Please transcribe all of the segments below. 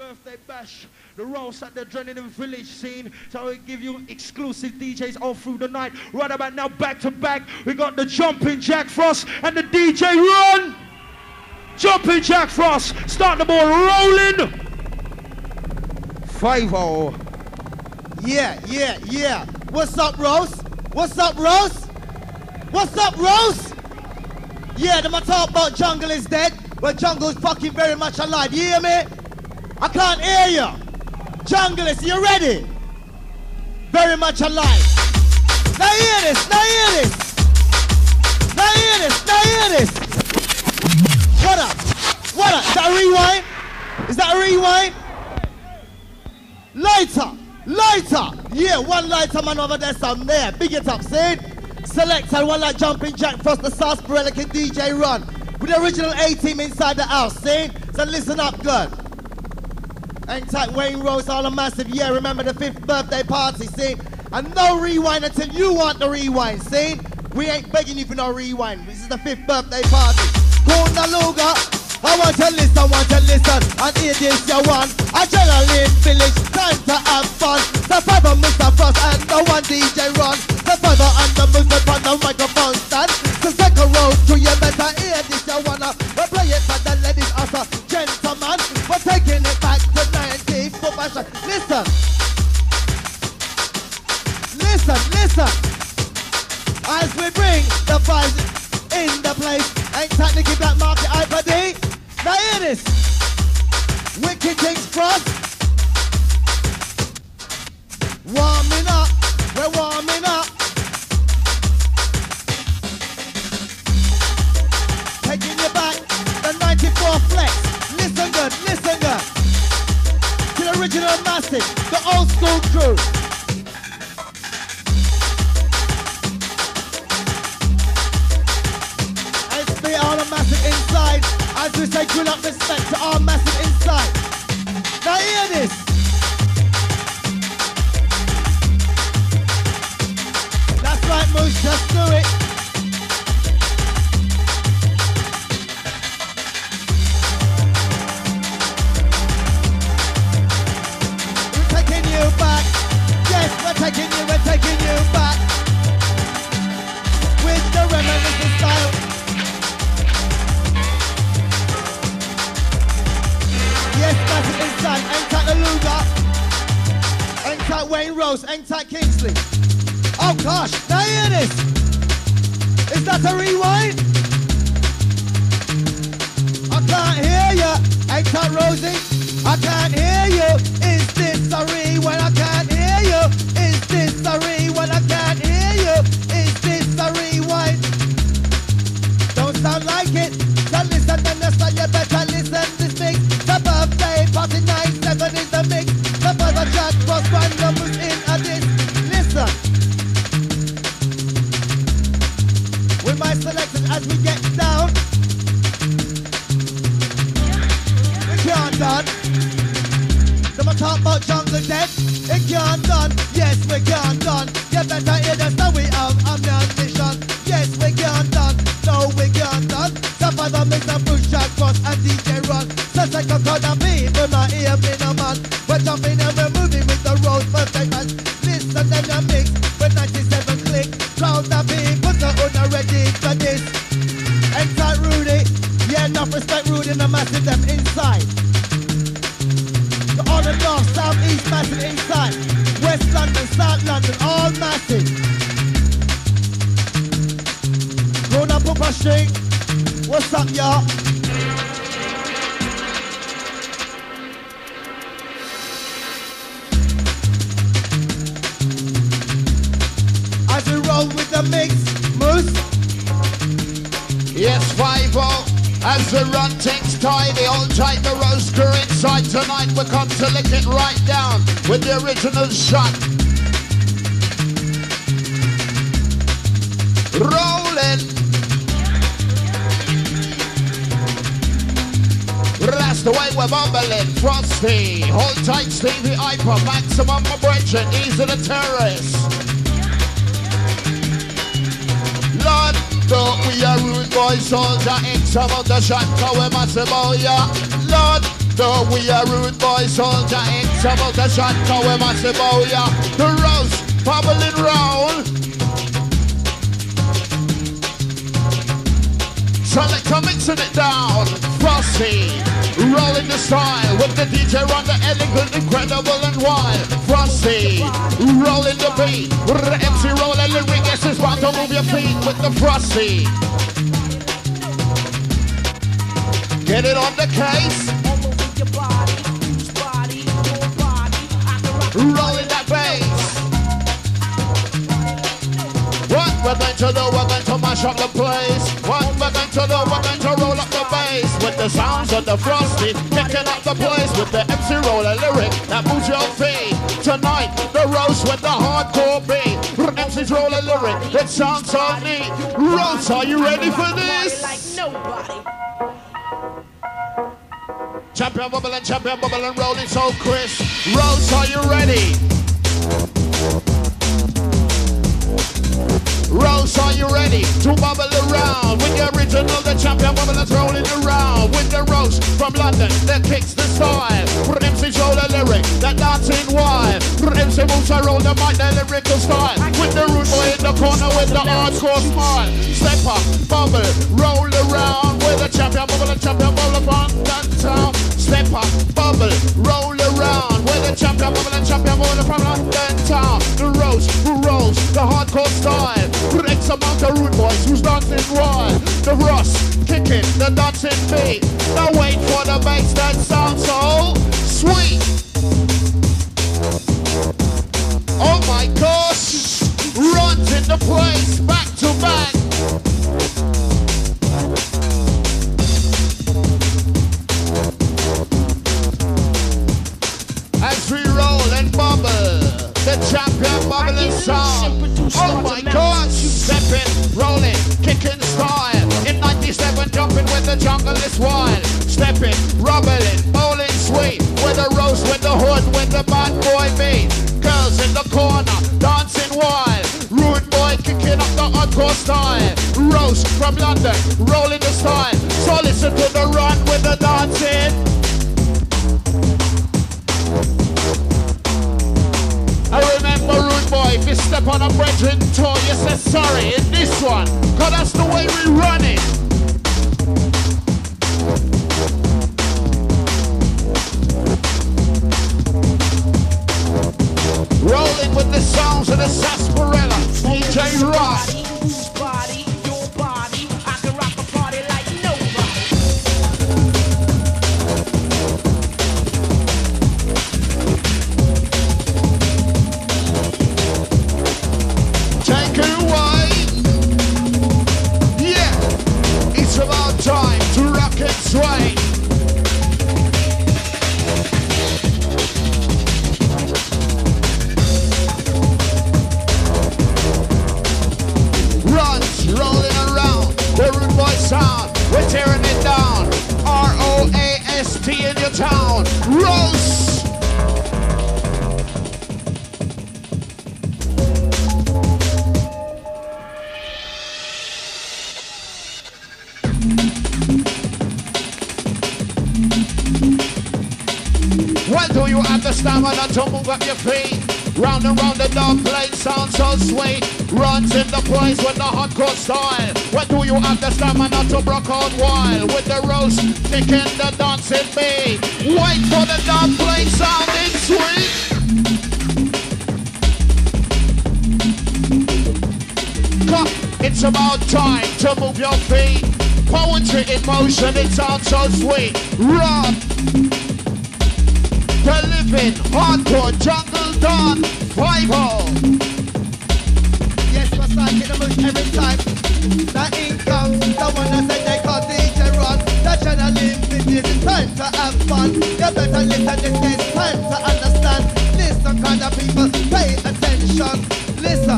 birthday bash, the roast at the Adrenaline Village scene. So we give you exclusive DJs all through the night. Right about now, back to back, we got the Jumpin' Jack Frost and the DJ Ron. Jumpin' Jack Frost, start the ball rolling. 5-0. Yeah. What's up, Rose? What's up, Rose? What's up, Rose? Yeah, the talk about jungle is dead, but jungle is fucking very much alive. You hear me? I can't hear you. Junglist, you ready? Very much alive. Now hear this, now hear this. Now hear this, now hear this. What up? What up? Is that a rewind? Is that a rewind? Lighter, lighter. Yeah, one lighter man over there, some there. Big it up, see? Selector, one like Jumpin' Jack Frost, the Sarsaparilla Kid DJ Ron. With the original A-team inside the house, see? So listen up good. Hang tight, Wayne Rose, all a massive, yeah, remember the 5th birthday party, see? And no rewind until you want the rewind, see? We ain't begging you for no rewind. This is the 5th birthday party. Luga, I want to listen, and hear this, you want. Adrenaline Village, time to have fun. The father, Mr. Frost, and the one DJ Ron. The father and the movement on the microphone stand. The second row to you better hear this, you wanna. We play it for the ladies as a gentleman. We're taking it back to 94 fashion. Listen. As we bring the vibes in the place. Ain't technically black market IPD. Now hear this. Wicked Things Frost. Warming up. We're warming up. Taking you back. The 94 flex. Listen good. To the original massive. The old school crew. All the massive inside, as we say, grill up respect to all massive inside. Now hear this. That's right, Moose, just do it. We're taking you back. Yes, we're taking you back. With the reminiscent style. Yes, that's it inside. Ain't that the Luga? Ain't that Wayne Rose? Ain't that Kingsley? Oh gosh, now hear this. Is that a rewind? I can't hear you. Ain't that Rosie? I can't hear you. Is this a rewind? I can't hear you. Is this a rewind? I can't hear you. Is this a rewind? Don't sound like it. So listen, then that's why you better listen this mix. The birthday party 97 is the mix. The brother Jack Frost random was in a this. Listen. With my selectors as we get down. We can't done. Them talk about jungle dead. It can't done. Yes, we can't done. You better hear this. Now we have ammunition. Yes, we can't done. No, we can't done. The father makes a push Jack Frost and DJ Ron. So second crowd of people not here being a man. We're jumping and we're moving with the road birthday man. Listen then you mix with 97 click. Crowd of people not ready for this. Enter Rudy. Yeah, enough respect Rudy and the massive them inside. The all the north, south, east massive inside. West London, South London, all massive. Grown up up a string. What's up, y'all? As we roll with the mix, Moose. Yes, 5-0. As we run things tidy, all tight the roast crew inside tonight. We come to lick it right down with the original shot. Rolling. That's the way we're bumbling. Frosty, hold tight, Stevie Hyper, maximum abrasion, easy the terrorists. Lord, we are rude boy soldier, X about the shot, we massive, oh yeah. Lord, Though we are rude boys, soldier in trouble, the shot go we massive, oh yeah. The roast, bubbling round. Selector mixing it down. Frosty, rolling the style with the DJ Ron, the elegant, incredible and wild. Frosty, rolling the beat. The MC rolling the ring, yes, it's about to move your feet with the Frosty. Get it on the case. Rolling that bass. What we're going to do, we're going to mash up the place. What we're going to do, we're going to roll up the bass. With the sounds of the Frosty, picking up the place. With the MC roller lyric that moves your feet. Tonight, the roast with the hardcore beat. MC's roller lyric, it sounds so neat. Roast, are you ready for this? Champion bubbling, rolling so crisp. Rose, are you ready? Rose, are you ready to bubble around? With the original, the champion bubbling rolling around. With the roast from London that kicks the style. MC's roll a lyric, that dancing wild. MC Moose, I roll the mic, the lyrical style. With the rude boy in the corner with the hardcore smile. Step up, bubble, roll around. With the champion bubble from downtown. Step up, bubble, roll around. With the champion bubble from London town. The roast, who rolls, the hardcore style. X amount of rude boys who's dancing wild. The Ross, kicking the dancing beat. Now wait for the bass that sounds so sweet. Oh my gosh, runs in the place, back to back. As we roll and bubble, the champion bubbling sound. Oh my gosh, stepping, rolling, kicking style. In 97, jumping with the jungle is wild. Stepping, rubbling, bowling sweet. With the roast, with the hood, with the bad boy beat. Girls in the corner, dancing wild. Rude boy kicking up the hardcore style. Roast from London, rolling the style. So listen to the run with the dancing. I remember rude boy, if you step on a brethren toe, you say sorry in this one, cause that's the way we run it. Rolling with the sounds of the sarsaparilla, DJ Ron. Time to rock and sway. Runs rolling around, the rude boy sound, we're tearing it down. ROAST in your town. Roast. Well, do you have the stamina to move up your feet? Round and round the dog plate sounds so sweet. Runs in the place with the hardcore style. Well, do you have the stamina to broke out wild? With the roast, kicking the dancing beat. Wait for the dog plate sounding sweet. Come, it's about time to move your feet. Poetry in motion, it sounds so sweet. Run. The living hardcore jungle dawn 5-0. Yes, what's like in the bush every time. The income, the one that said they call DJ Ron. The channel limited, it's time to have fun. You better listen, it's time to understand. Listen, kind of people, pay attention. Listen.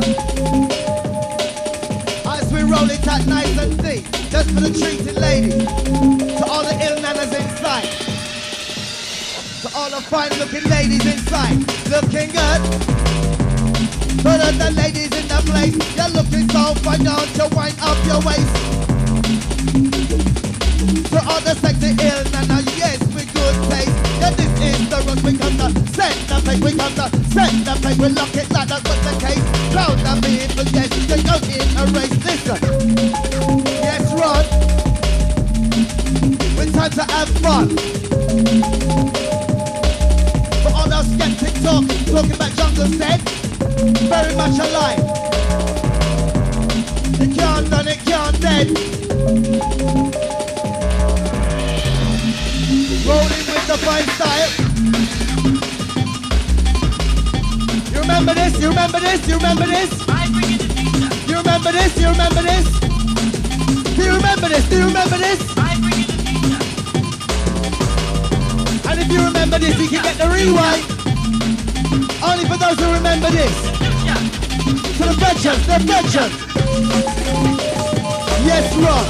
As we roll it at nice and deep, just for the treated ladies, to all the ill nanas inside. To all the fine-looking ladies inside, looking good. To the ladies in the place, you're looking so fine, don't you wind up your waist. To all the sexy ill, now yes, we good taste. Set the pace, we lock it like that's what's the case. Cloud and being for yes, they go in a race. Listen, yes, Ron. It's time to have fun. For all those skeptics talking about jungle said, very much alive. It can't done, it can't dead. Rolling with the fine style. You remember this? You remember this? You remember this? I bring you the future. You remember this? You remember this? Do you remember this? Do you remember this? I bring you the future. And if you remember this, you can get the rewind. Only for those who remember this. To the veterans, the veterans. Yes, Ron.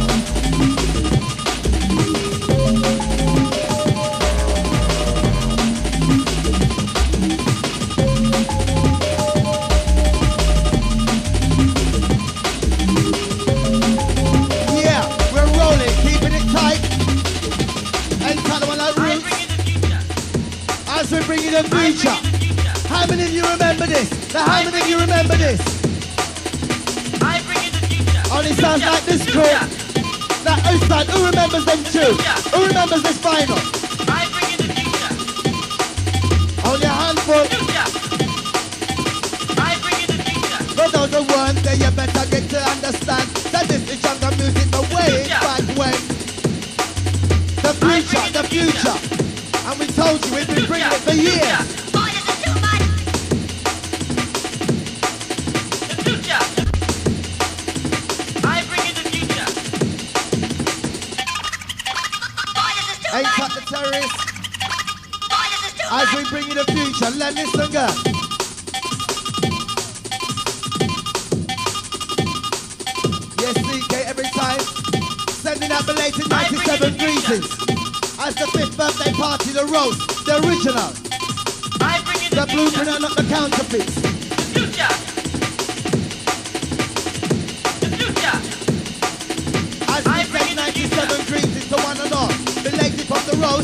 Yeah, we're rolling, keeping it tight. And kind of one like roots. As we bring you the future. How many of you remember this? Now how many of you remember this? I bring you the future. Only sounds like this crew. Now outside, who remembers them two? Who remembers this final? I bring you the future. Only a handful. I bring you the future. For those who weren't there, you better get to understand that this is jungle music the way back when. The future, the future. And we told you we've been bringing it for years. Ain't cut the terrorists. As we bring you the future, let me listen, girl. Yes, CK, every time. Sending out belated 97 greetings. As the 5th birthday party, the roast, the original. The blueprint and not the counterfeits. As we send 97 greetings to one and all. Belated from the roast.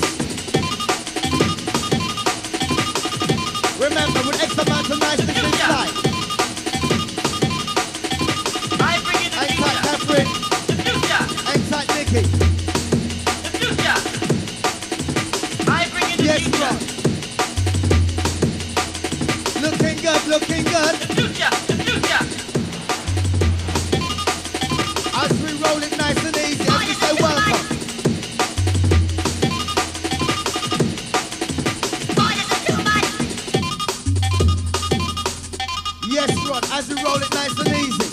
Remember, with X amount of niceness inside. Ain't tight Catherine. Ain't tight Nikki. Yes, Ron. Looking good, looking good. As we roll it nice and easy, as we say welcome. Yes, Ron, as we roll it nice and easy.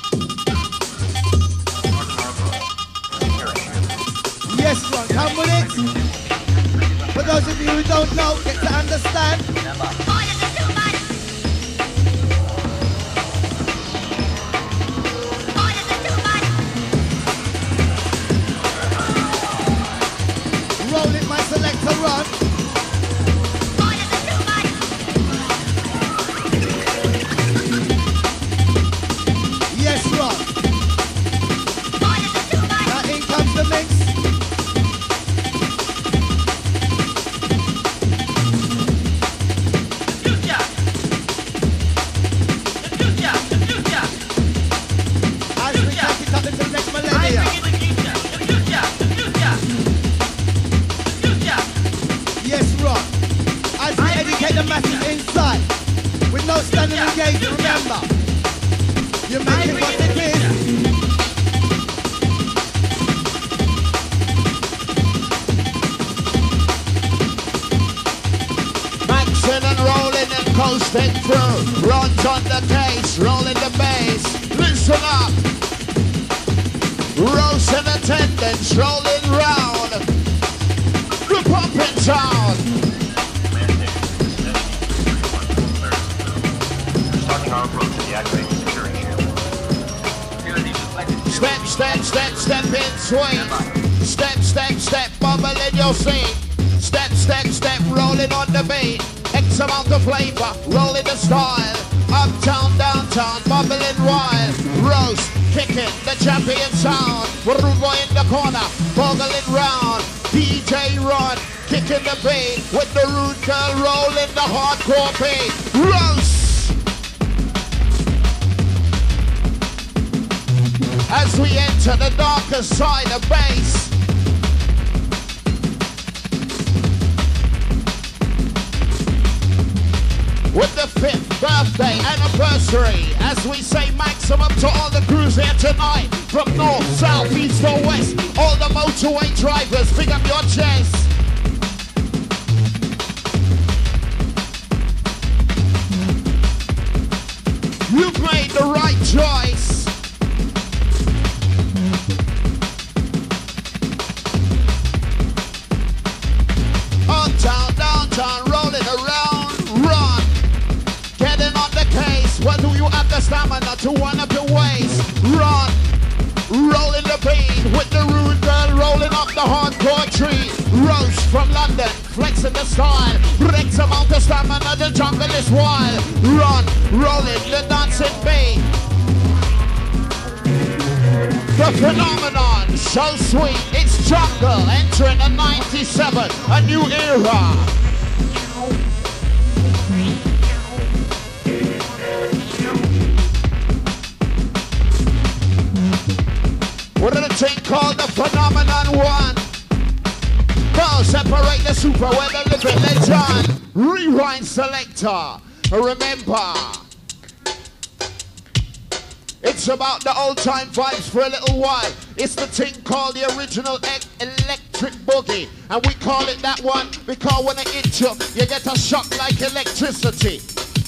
Yes, Ron, come with it. For those of you who don't know, get to understand. Roll it, my selector, Ron. Yes, Ron. Now in comes the mix. As we take it up into the next millennium. Yes, Ron. As we educate the masses inside. With no standing engagement, remember. You make it what it is. Maxing and rolling and coasting through. Runs on the case, rolling the bass. Listen up. Roast in attendance, rolling round. The pumping sound. Starting our approach to the activated security shield. Step, step, step, step in, swing. Step, step, step, bubble in your seat. Step, step, step, rolling on the beat. X amount of flavor, rolling the style. Uptown, downtown, bubbling wild. Roast, kicking the champion sound. Rude boy in the corner, boggling round. DJ Ron, kicking rocking the beat with the rude girl rolling the hardcore beat. Roast! As we enter the darker side of bass. With the 5th birthday anniversary, as we say maximum to all the crews here tonight, from north, south, east or west, all the motorway drivers, pick up your chest. You've made the right choice. Uptown, downtown, rolling around, run. Getting on the case, well, do you have the stamina to one up your waist? Run, rolling the beat with the rude girl rolling up the hardcore tree. Roast from London, flexing the style. Rex amount of stamina, the jungle is wild. Run, rolling the dancing beat. The phenomenon, so sweet, it's jungle, entering a 97, a new era. What did the thing called the phenomenon one? Well, separate the super with the living legend. Rewind selector, remember. It's about the old time vibes for a little while. It's the thing called the original electric boogie. And we call it that one because when it hits you, you get a shock like electricity.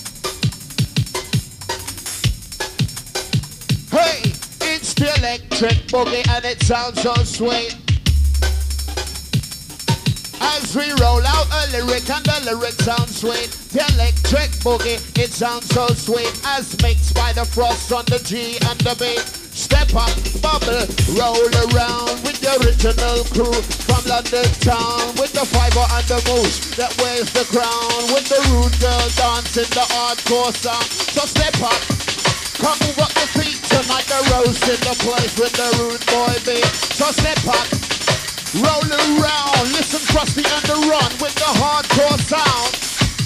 Hey, it's the electric boogie and it sounds so sweet. As we roll out a lyric and the lyric sounds sweet. The electric boogie, it sounds so sweet. As mixed by the frost on the G and the B. Step up, bubble, roll around with the original crew from London town. With the fiber and the moose that wears the crown. With the rude girl dancing the hardcore sound. So step up, come move up your feet tonight. The roast in the place with the rude boy beat. So step up, roll around, listen Frosty and the run with the hardcore sound.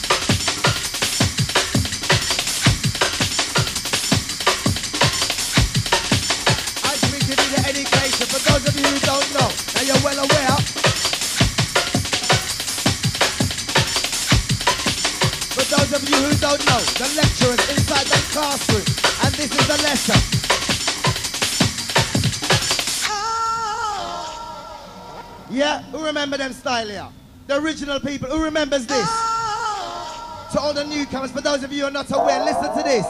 I speak to you the education for those of you who don't know. Now you're well aware. For those of you who don't know, the lecturers inside the classroom, and this is the lesson. Yeah, who remember them style here? The original people, who remembers this? To all the newcomers, for those of you who are not aware, listen to this.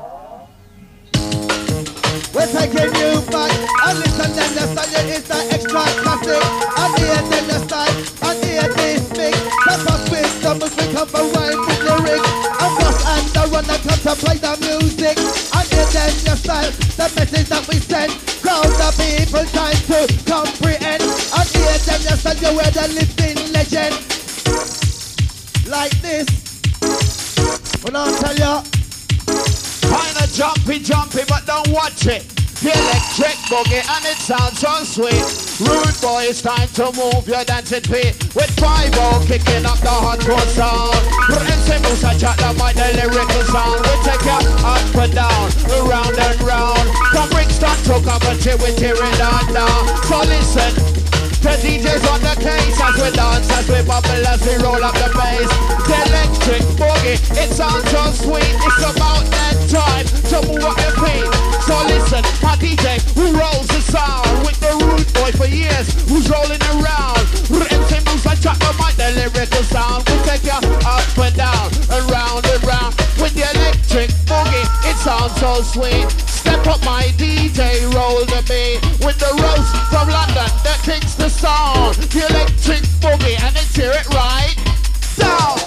We're taking you back, and listen then the style is the extra classic. And here then the style, and here this big. That's us with the moves, we come for rhyme with lyrics. And us and the run that come to play the music. And here then the style, the message that we send. Crowd the people time to comprehend. And here then the style, you wear the living legend. Like this. When I tell ya. Kinda jumpy, but don't watch it. The electric boogie and it sounds so sweet. Rude boy, it's time to move your dancing feet. With 5-0 kicking up the hardcore sound. O+MC Moose, I chat about the lyrical sound. We take you up and down, around and round. From Brixton to Coventry, we tear it down. So listen, the DJ's on the case as we dance, as we bubble, as we roll up the bass. The electric boogie, it sounds so sweet. It's about that time to move up your feet. So listen, my DJ who rolls the sound with the rude boy for years, who's rolling around. O+MC Moose, I chat about the lyrical sound. We take you up and down, around and round. With the electric boogie, it sounds so sweet. Step up my DJ, roll the beat. With the roast from London that kicks the sound. The electric boogie, and let's hear it right down.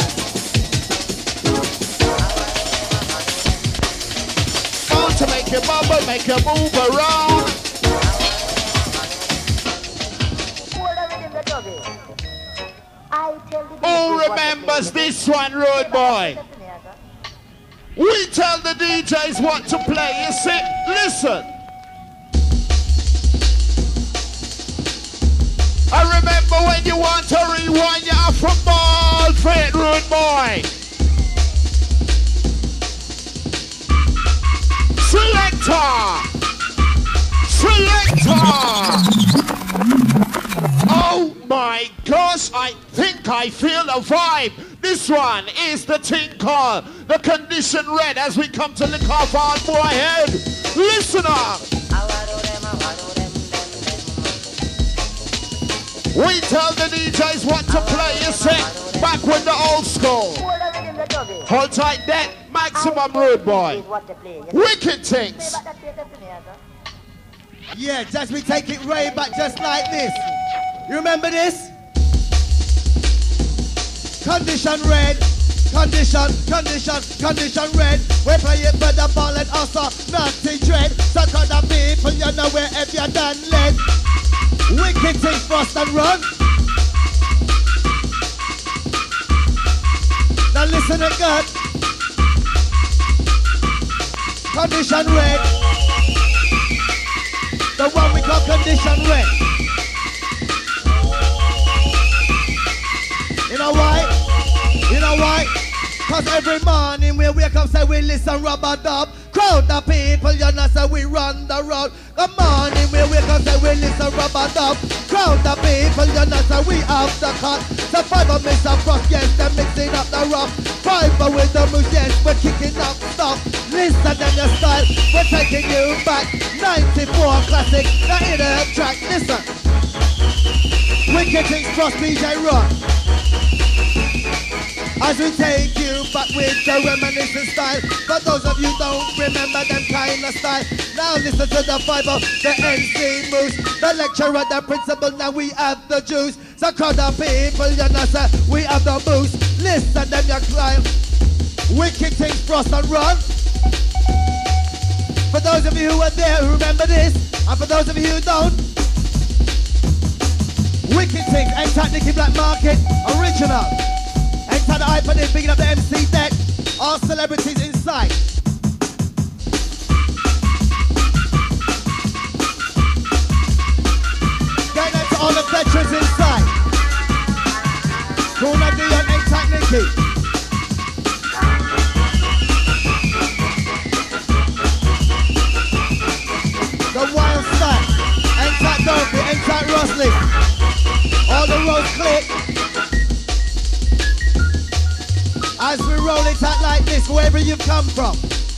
On to make you bubble, make you move around. Who remembers this one, road boy? We tell the DJs what to play, you see? Listen. I remember when you want to rewind, you're off from ball, fit rude boy. Selector! Oh my gosh, I think I feel a vibe. This one is the thing called the Condition Red as we come to lick off our boy head. Listen up. We tell the DJs what to play, you see, back with the old school. Hold tight that maximum rude boy. Wicked things. Yeah, just we take it way back just like this. You remember this? Condition red. Condition red. We play it for the ball and also nothing dread. So call the people, you know wherever you're done led. Wicked things, frost and run. Now listen to God. Condition red. The one we call condition red. You know why? You know why? Cause every morning we wake up, say we listen rub-a-dub. Crowd the people, you know, say we run the road. Good morning we wake up, say we listen rub-a-dub. Crowd the people, you know, say we have the cut. So five of Mr. Frost, yes, they're mixing up the rough. Five with the moose, yes, we're kicking up stuff. Listen to the style, we're taking you back. 94 classic, now in the track, listen. Wicked things, Frost, DJ Ron. As we take you back with the reminiscent style. For those of you don't remember them kind of style. Now listen to the five of the MC Moose. The lecturer, the principal, now we have the juice. So call the people, you know, sir, we have the boost. Listen them, you climb. Wicked things, Frost and Run. For those of you who are there, who remember this. And for those of you who don't. Wicked things, N-Type Nicky Black Market, original. Enter the iPad in, picking up the MC deck. All celebrities inside. Going out to all the veterans inside. Corner Dion, Enter Nicky. The wild style. Enter Dorothy, Enter Rosley. All the roads click. As we roll it out like this, wherever you've come from.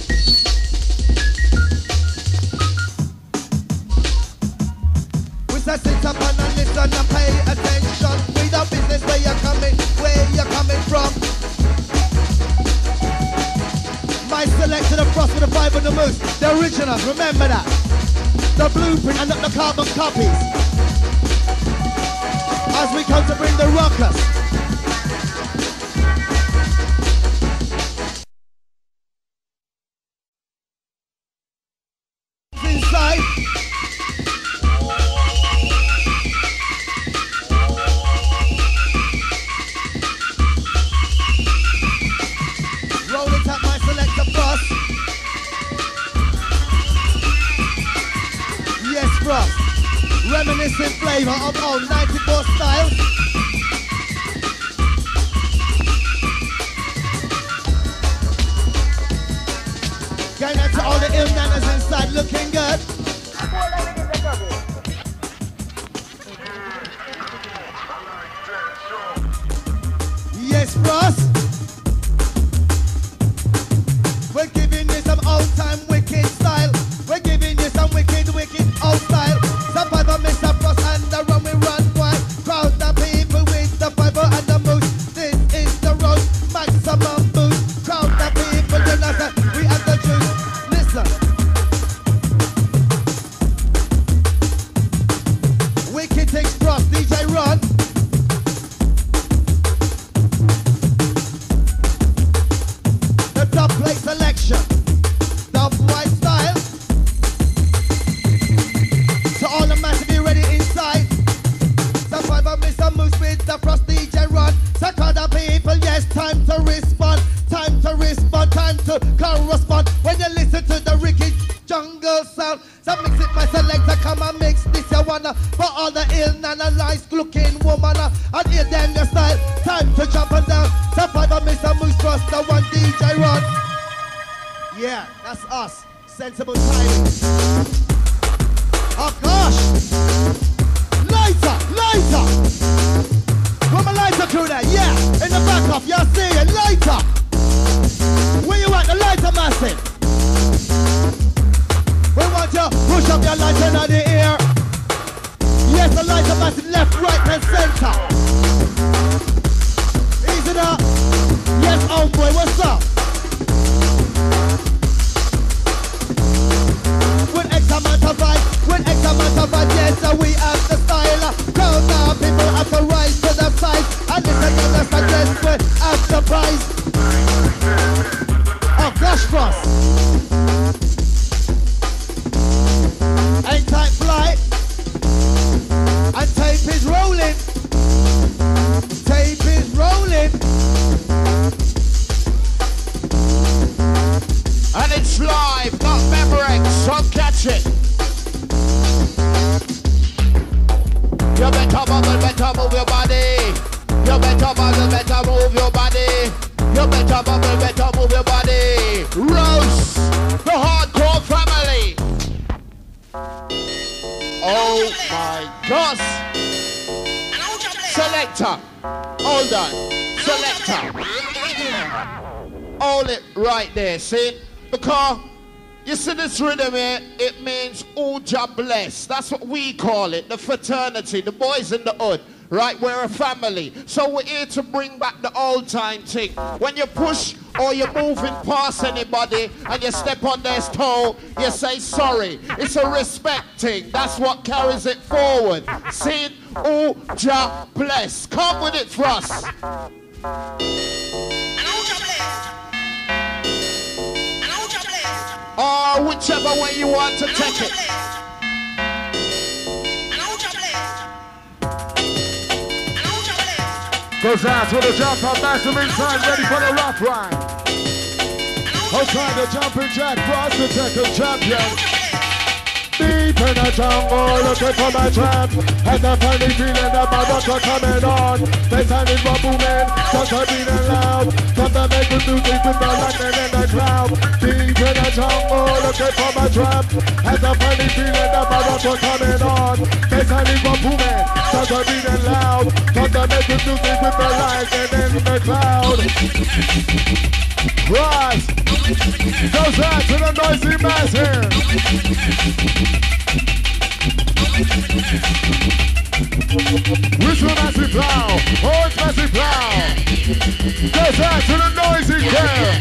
We say sit up and listen and pay attention. We the business where you're coming from. My selection of Frost with the five and the moose. The originals, remember that. The blueprint and not the carbon copies. As we come to bring the rockers. Inside. Roll it up, my selector Frost. Yes, Frost. Reminiscent flavor of old 94 style. Going out to all the ill manners inside, looking good. Yes, Frost. We're giving you some old-time wicked style. We're giving you some wicked old style. Some fiber, Mr. Frost, and the run we run wild. Crowd the people with the fiber and the moose. This is the road, maximum boost. Crowd the people, you know that we have the juice. Listen. Wicked things, Frost, DJ Ron. all the ill and a nice looking woman. And hear them your style. Time to jump and down. Top 5 of Mr. Moose Trust, the one DJ Ron. Yeah, that's us. Sensible timing. Oh gosh! Lighter, lighter! Where my lighter crew there? Yeah, in the back of, y'all see it, lighter! Where you at, the lighter massive? We want you push up your lighter in the air. Yes, the lighter massive, left, right, and center. Easy now. Yes, oh boy, what's up? With X amount of vibe, yes, we have the style. Crowd now, people have to rise to the side. And this again, that's the dress, we have the prize. Oh, gosh, Frost. Ain't tight flight. And tape is rolling. Tape is rolling. And it's live, not Memorex, so catch it. You better move your body. You better move your body. You better move your body. Roast, the hardcore family. Oh my gosh. Selector, hold on. Selector. Hold it right there, see? Because you see this rhythm here, it means O+MC. That's what we call it, the fraternity, the boys in the hood, right? We're a family. So we're here to bring back the old time thing. When you push or you're moving past anybody and you step on their toe, you say sorry. It's a respect thing. That's what carries it forward. See it? O+MC. Come with it for us. Or whichever way you want to take it. Goes out to the jump up, massive inside, ready for the rock ride. Outside the jumping jack, Frost, the second champion. Deep in the jungle, looking for my trap. And the funny feeling that my rockers coming on. They sounding for booming, just a beating loud. Come to make the music with the lightning in the cloud. Deep in the jungle, looking for my trap. And the funny feeling that my rockers coming on. They sounding for booming, just a beating loud. Come to make the music with the lightning in the cloud. Ross goes out to the noisy mass here. Whistle massive plow, horse massive plow. Goes out to the noisy girl.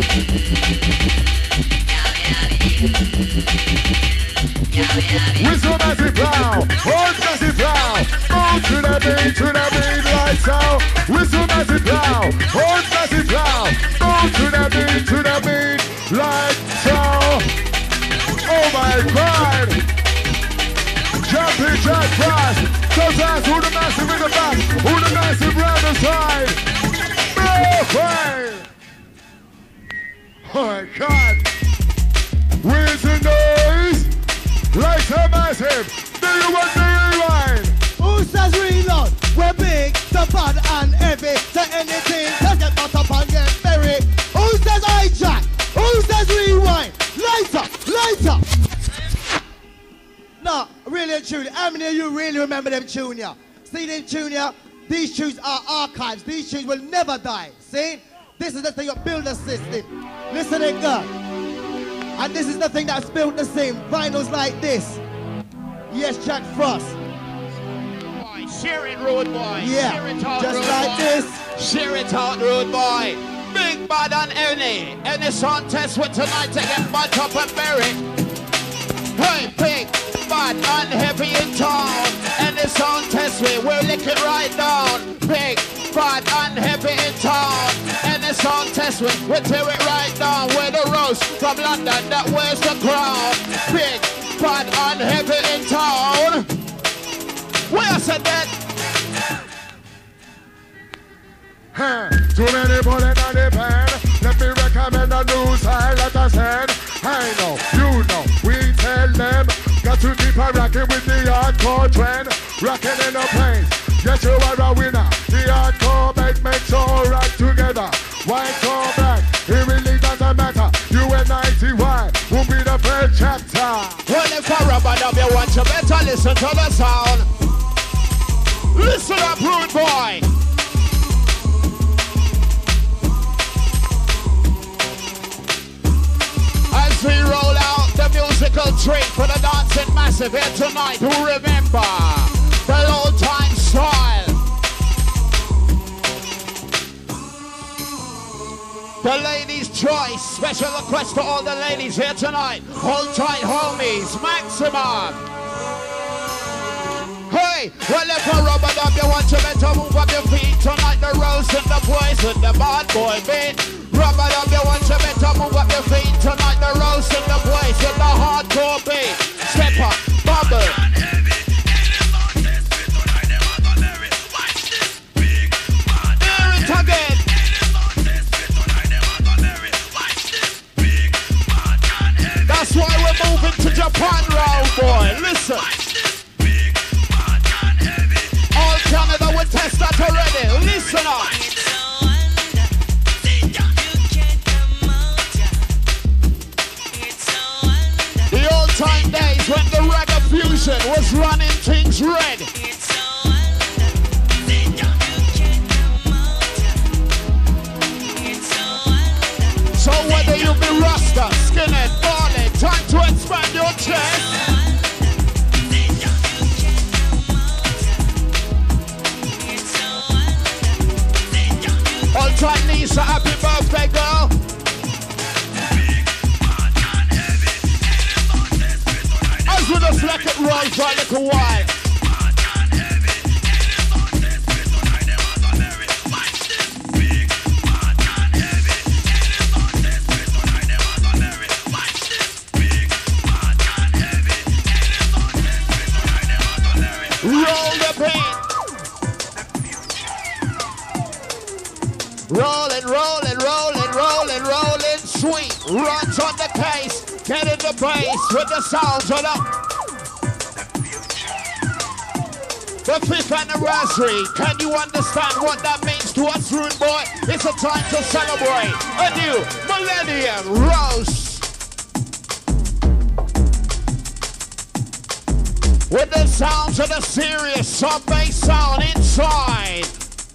Whistle massive plow, horse massive plow. Move to the beat, like so. Whistle massive plow, horse massive plow. Move to the beat, like so. Oh my God! Jumping Jack Frost. Goes out to the massive in the back. Who the massive round the side. Perfect! Oh my God! Where's the noise? Like a massive. Do you want the rewind? Who says reload? We're big, so bad and heavy. To anything, let's get butt up and get buried. Who says hijack? Who says rewind? Lighter, lighter. No, really and truly, how many of you really remember them tune ya? See them tune ya? These tunes are archives. These tunes will never die. See? This is the thing that built the system. Listen it good. And this is the thing that's built the same. Vinyls like this. Yes, Jack Frost. Boy, share it, road boy. Yeah, share it out, just road like boy. this. Share it out, road boy. Big bad and any song test with tonight to get butt up and buried. Hey, big bad and heavy in town. Any song test we'll lick it right down. Big bad and heavy in town. Any song test we'll tear it right down. Where the roast from London, that wears the crown. Big bad and heavy in town. Where said that? Too many bullets on the pen. Let me recommend a new style that I send. I know, you know, we tell them. Got to keep on rocking with the hardcore trend. rocking in the place. Yes, you are a winner. The hardcore makes all right together. White or black, it really doesn't matter. You and 91 will be the first chapter. Well, if I rubber dub you want, you better listen to the sound. Listen up, rude boy. As we roll out the musical treat for the dancing massive here tonight, who remember the old time style. The ladies' choice, special request to all the ladies here tonight. Hold tight, homies, maximum. Hey, well if I rub it up, you want to better move up your feet tonight. The rose and the boys with the bad boy beat. Rub it up, you want to better move up your feet tonight. The rose and the boys with the hardcore beat. Step up, bubble. Hear it again. That's why we're moving to Japan now, boy. Listen. All Canada will test that already. Listen up. The old time days when the reggae fusion was running things red. So whether you be Rasta, skinhead, baldhead, time to expand your chest. All time Lisa, happy birthday, girl. As we just let it roll for a little while. Roll the beat. Rolling, rolling, rolling, rolling, rolling, sweet. Runs on the case. Get in the bass with the sounds on up. The 5th anniversary. Can you understand what that means to us, rude boy? It's a time to celebrate a new millennium roast. With the sounds of the serious sub-bass sound inside.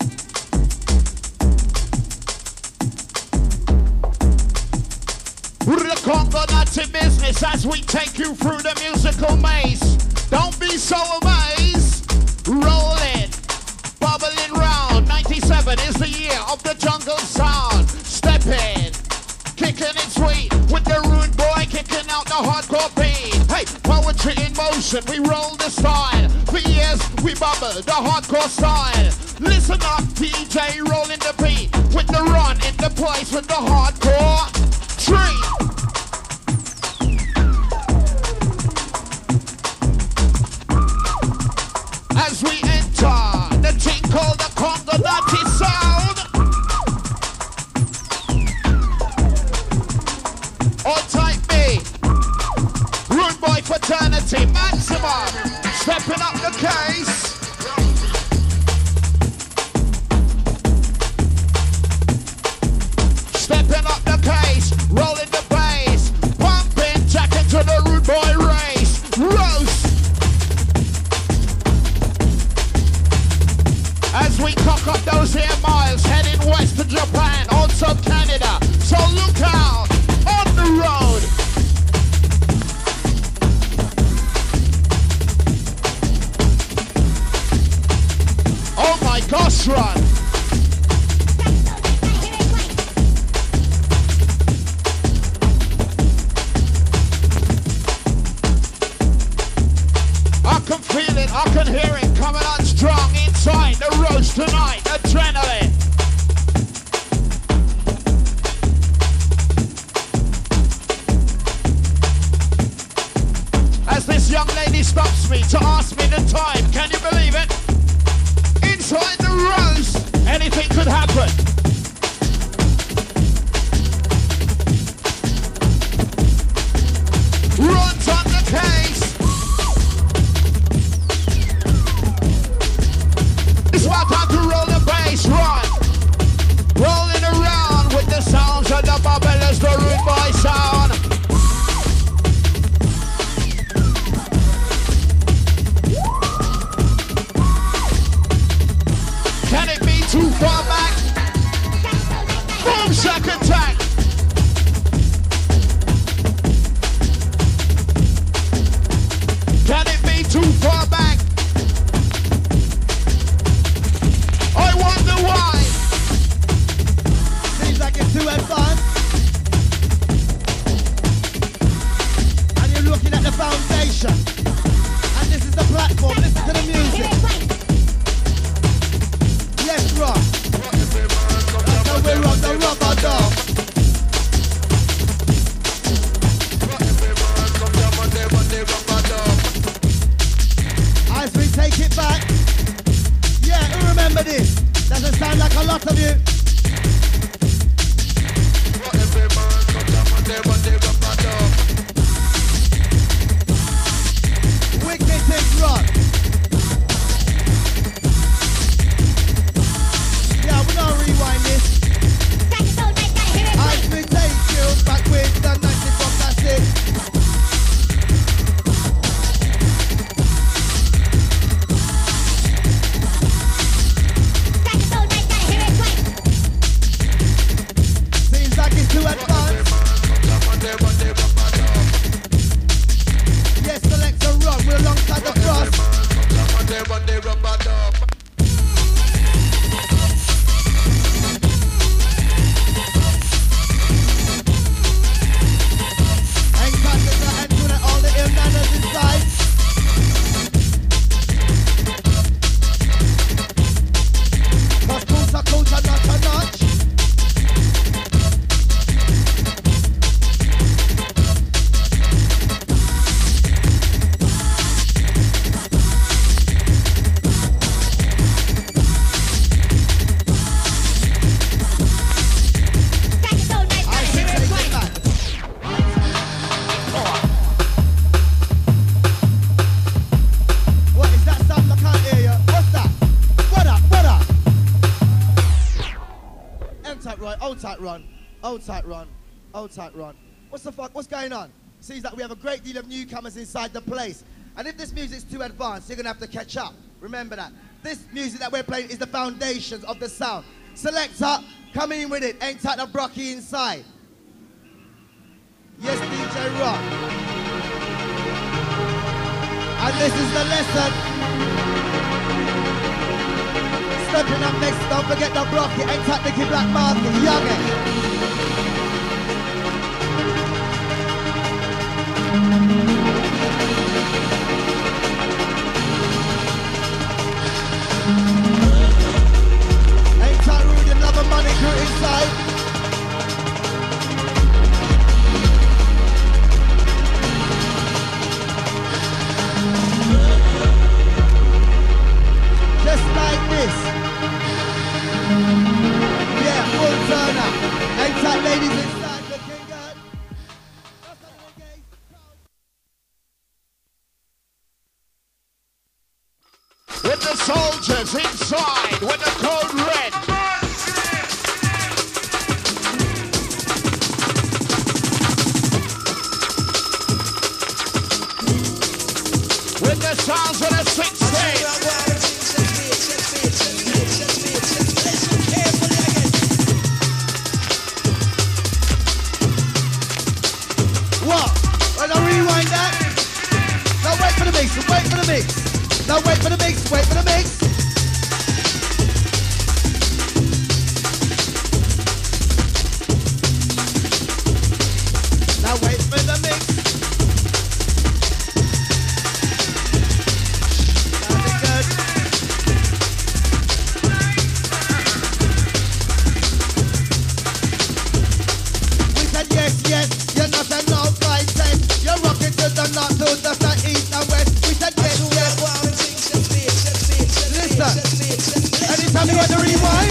The Congo Nazi business as we take you through the musical maze. Don't be so amazed. Rolling, bubbling round. 97 is the year of the jungle sound. Step in, kicking it sweet with the rude boy kicking out the hardcore beat. Hey, poetry in motion, we roll the style. For years, we bubble the hardcore style. Listen up, DJ rolling the beat with the run in the place with the hardcore treat. As we enter the thing called the Congo Nazi sound. All type B, rude boy fraternity, maximum, stepping up the case. Stepping up the case, rolling the bass, pumping, jack into the rude boy race, roast. As we cock up those here miles, heading west to Japan, also Canada. So look out on the road. Oh my gosh, Ron. I can feel it, I can hear it coming on strong inside the roast tonight. Adrenaline. As this young lady stops me to ask me the time, can you believe it? Inside the roast, part of you. Wicked things run. Yeah, we don't rewind this. As we take you back with the 94 classic. Seems like it's too advanced. Yes, select a run. We're alongside the cross. All the ill manners inside. Cause culture, notch a notch. Old tight run. What's the fuck? What's going on? Seems like we have a great deal of newcomers inside the place. And if this music's too advanced, you're gonna have to catch up. Remember that. This music that we're playing is the foundations of the sound. Selector, come in with it. Ain't tight of Brocky inside. Yes, DJ Ron. And this is the lesson. Stepping up next, don't forget the Brocky. Ain't tight Nicky Black Market. Youngin'. Ain't tight rude and love and money crew inside. Just like this. Yeah, full turner. Ain't tight ladies inside looking good. With the soldiers inside, with the code red. With the sounds of the 16. What? When I rewind that? Now wait for the mix, wait for the mix. Now wait for the mix, wait for the mix. Now wait for the mix. Sounding good. We said yes, yes, you're not a no flight test. You're rocking to the north, to the south, east and west. We said yes, yes. Listen, anytime you want to rewind.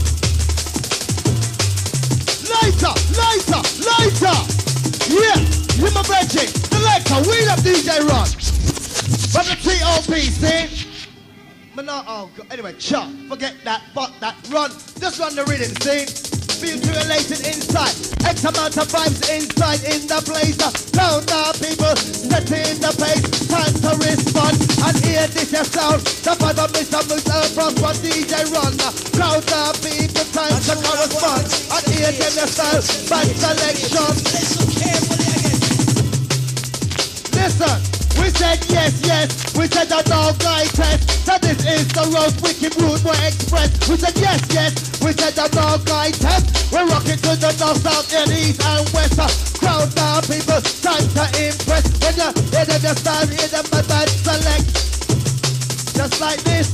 Lighter, lighter, lighter. Yeah, you my brethren. Selector, wheel up DJ Ron. From the T.O.P., see? Oh, God. Anyway, chop, forget that, fuck that, run. Just run the rhythm, see? Feel too elated inside. X amount of vibes inside in the place. Down now, people, setting the pace. Time to respond and hear this your sound. The vibe of Mr. Moose from DJ Ron. Crowd now, people, time to correspond and hear them your style. Bad selection. Listen carefully again. Listen. We said yes, yes, we said the no guy test. So this is the roast, wicked rude boy express. We said yes, yes, we said the no guy test. We're rocking to the north, south, and east and west. Crowd down people, time to impress. When you hear them, you start, hear them, my band select. Just like this.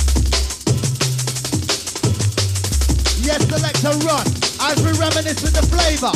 Yes, select a run, as we reminisce with the flavor.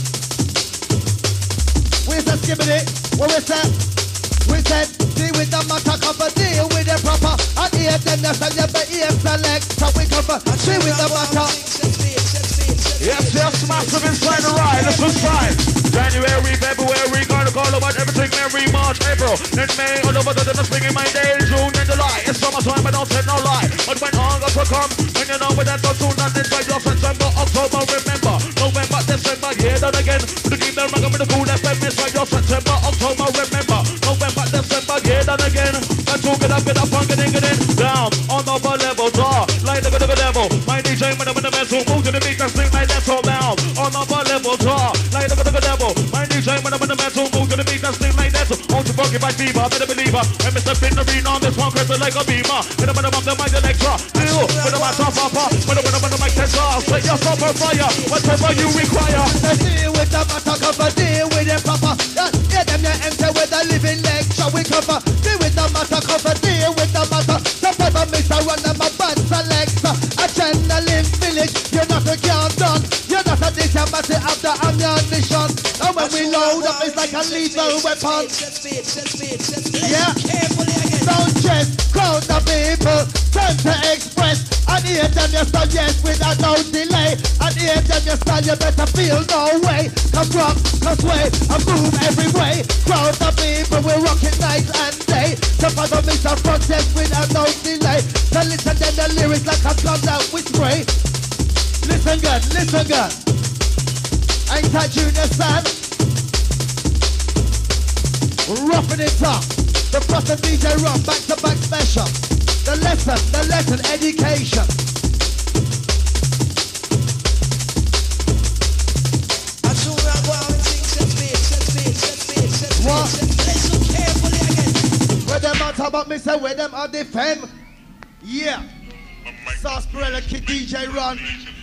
We said skipping it, what we said? We said, deal with the matter, cover, deal with it proper. And here, then, you say, you be here, select, so we cover, see with the matter. Yes, yes, massive inside the ride, let's just try. January, February, gonna call about everything, Mary, March, April, then May, all over the spring in my day, June and July. It's summertime, I don't say no lie. But when August will come, when you know when that goes soon, and it's like your September, October, remember, November, December, yeah, then again, to keep them rocking with the cool FM, it's like your September, October, remember, November, December, yeah, then again, and to get up, and get in, down, on the upper level, draw, like the devil, my DJ, when I'm in the mental, move to the beat, and sing like that's all down, on the upper level, draw, like the devil, my DJ, when I'm in the mental, move to the beat, and sing like that's all, won't you funky by fever, better believer, and Mr. Finnerine on this one, crescent like a beamer, when I'm up the mic, the lecture, deal, when I'm at top, when I'm the mic, test off, set yourself on fire, whatever you require. Deal with the matter, cover, deal with it proper. Yeah, them you enter with a living lecture, we cover. Deal with the matter, cover, deal with the matter. The paper Mr. Run, I'm a bad selector. Adrenaline village, you're not a can't done. You're not a disability after ammunition. And when we load up, it's like a lethal weapon. Yeah, don't just crowd the people, turn to express. And hear them you stand yes without no delay. And hear them you stand you better feel no way. Come rock, come sway, and move every way. Crowd the people, we're rocking night and day. The father makes a protest without no delay. So listen to the lyrics like a gun that we spray. Listen good, listen good. Ain't that Junior Sam? Roughing it up. The Frost and DJ Ron, back-to-back special. The lesson, education. What? Where them on top about me say, where them on defend? Yeah. Sarsaparilla Kid DJ Ron.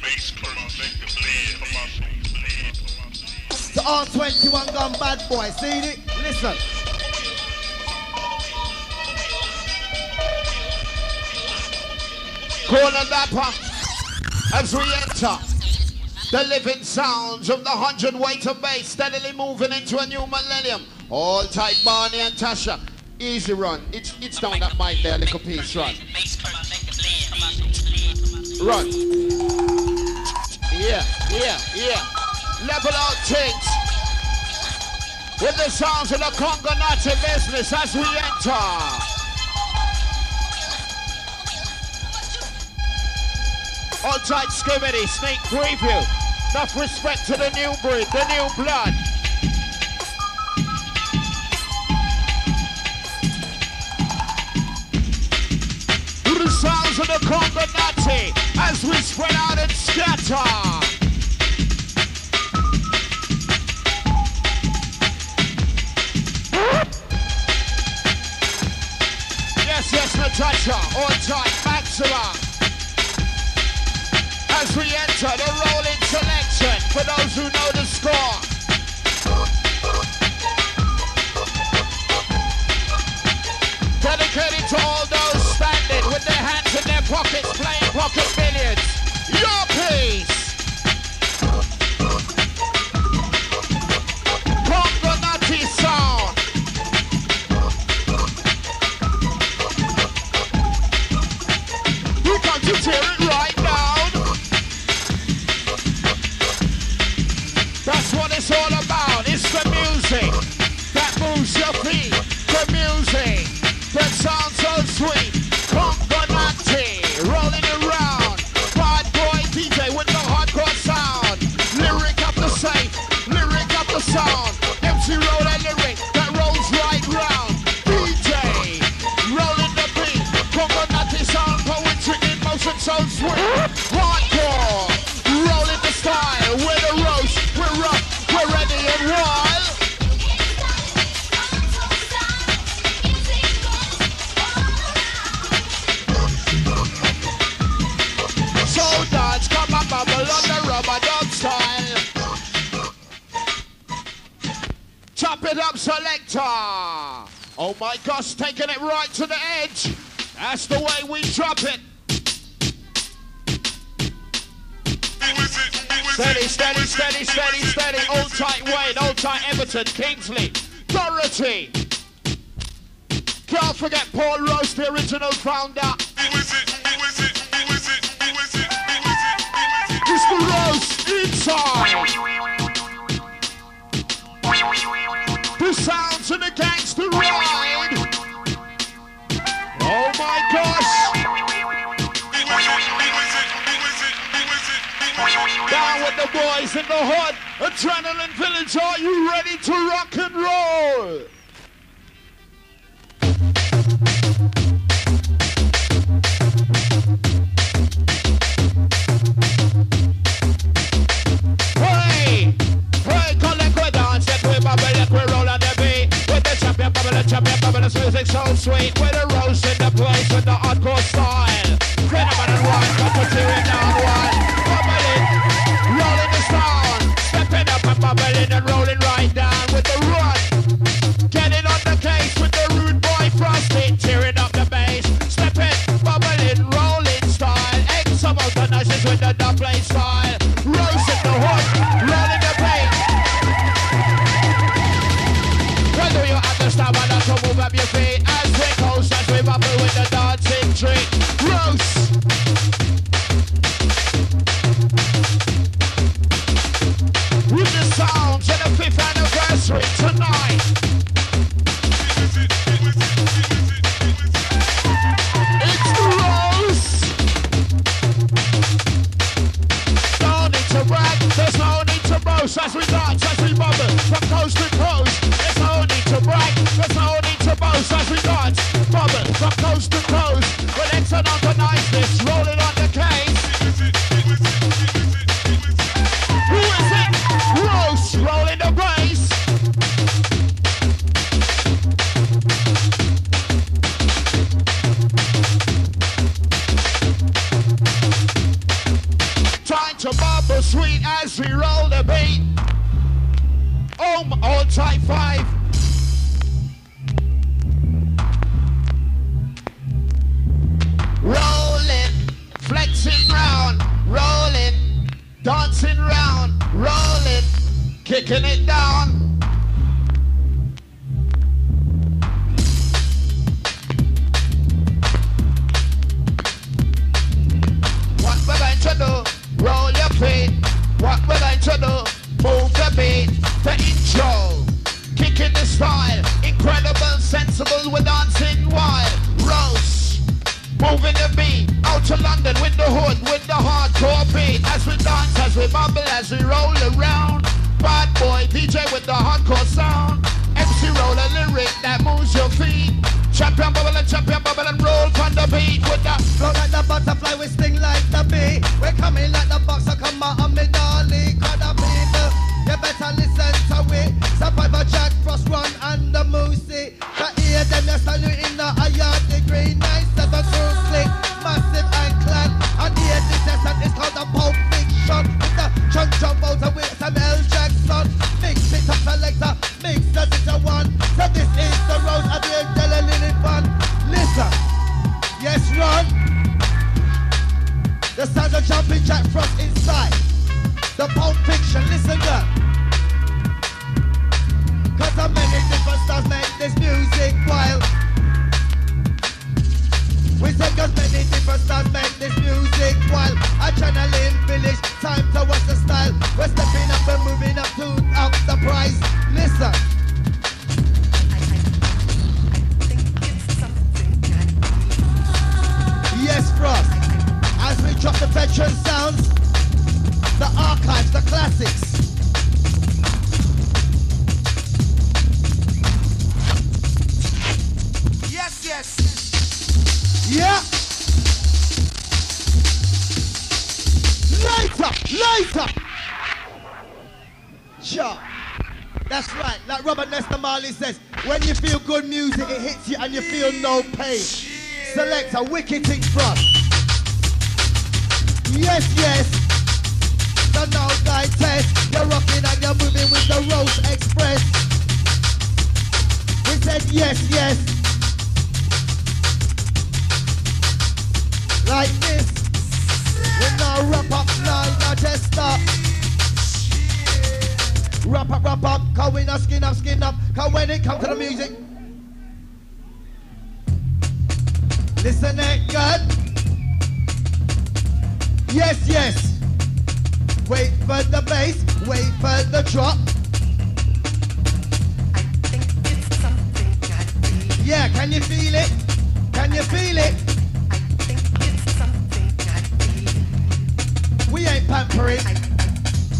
The R21 gun bad boy, see it? Listen. Corner Dapper, as we enter the living sounds of the 100-weight of bass, steadily moving into a new millennium. All tight, Barney and Tasha. Easy run. It's down that mic there, little piece. Run. Run. Yeah. Level out things with the sounds of the Congo Nazi business as we enter. All tight skibidi, sneak preview. Enough respect to the new breed, the new blood. The sounds of the Congo Nazi as we spread out and scatter. Yes, Natasha. All tight, maximum. As we enter the rolling selection, for those who know the score. Dedicated to all those standing with their hands in their pockets, playing pocket billiards. Your piece. Congo Nazi sound. You come to tear it right now. That's what it's all about. It's the music that moves your feet. The music that sounds so sweet. Congo Nazi rolling around. Bad boy DJ with the hardcore sound. Lyric up the safe, lyric up the sound. MC roll a lyric that rolls right round. DJ rolling the beat. Congo Nazi sound, poetry in motion so sweet. Hardcore rolling the style with a roast. We're up, we're ready and wild. So dance, come and bubble on the rubber dub style. Chop it up, selector. Oh my gosh, taking it right to the edge. That's the way we drop it. Steady. Old tight Wayne, old tight Everton, Kingsley, Dorothy. Can't forget Paul Rose, the original founder. right, the boys in the hood, Adrenaline Village, are you ready to rock and roll? Hey, collect we dance, let we bubble, let we roll on the beat. With the champion bubble, this music so sweet. With the roast in the place, with the hardcore style. Credible and one, got to tear it down one. Bubbling, rolling the sound. Stepping up and bubbling and rolling right down with the run. Getting on the case with the rude boy Frosty. Tearing up the bass. Stepping, bubbling, rolling style. Eggs about the noises with the dumpling style. Roast in the hood, rolling the paint. Well, do you understand why not to move up your feet? As we coast, as we bubble with the dancing treat. Roast. With the sounds of the 5th anniversary tonight. It's gross. No need to brag, there's no need to boast. As we dance, as we bubble from coast to coast. There's no need to brag, there's no need to boast. As we dance, bubble from coast to coast. With excellent niceness, rolling on the case. Who is it? Roast, rolling the bass. Trying to bubble sweet as we roll the beat. All type 5. Rolling, flexing round, rolling, dancing round, rolling, kicking it down. What we're going to do, roll your feet. What we're going to do, move the beat. The intro, kicking the style. Incredible, sensible, we're dancing wild. Roast, moving the beat. Out to London with the hood, with the hardcore beat. As we dance, as we bubble, as we roll around. Bad boy DJ with the hardcore sound. MC roll a lyric that moves your feet. Champion bubble and roll on the beat with the Flow like the butterfly, we sting like the bee. We're coming like the boxer, come out on me, darling. Cause the people, you better listen to it. Survivor Jack Frost, Ron and the Moosey. To hear them, you salute in the higher degree. 9-7 crew slick, massive and clan. And here this lesson is called the Pulp Fiction. With the chunk out with Samuel Jackson. Mix it up, selector, mix the into one. So this is the road of the Angela Lily Fun. Listen, yes, Ron. The sound of Jumpin' Jack Frost inside. The Pulp Fiction, listen up. Cause the many different stars make this music wild. We say cause many different stars make this music wild. Adrenaline Village, time to watch the style. We're stepping up and moving up to up the price. Listen. Yes, Frost. As we drop the veteran sounds, the archives, the classics. Yes, yes. Yeah. Lighter. Sure. That's right. Like Robert Nesta Marley says, when you feel good music, it hits you and you feel no pain. Select a wicked thing, Frost. Yes, yes. The no guy test. You're rocking and you're moving with the Roast Express. We said yes, yes. Like this. We now wrap up now, now just stop. Wrap up, cause we not skin up. Cause when it comes to the music, listen it good. Yes, yes. Wait for the bass, wait for the drop. I think it's something I feel. Yeah, can you feel it? Can you feel it? I think it's something I feel. We ain't pampering.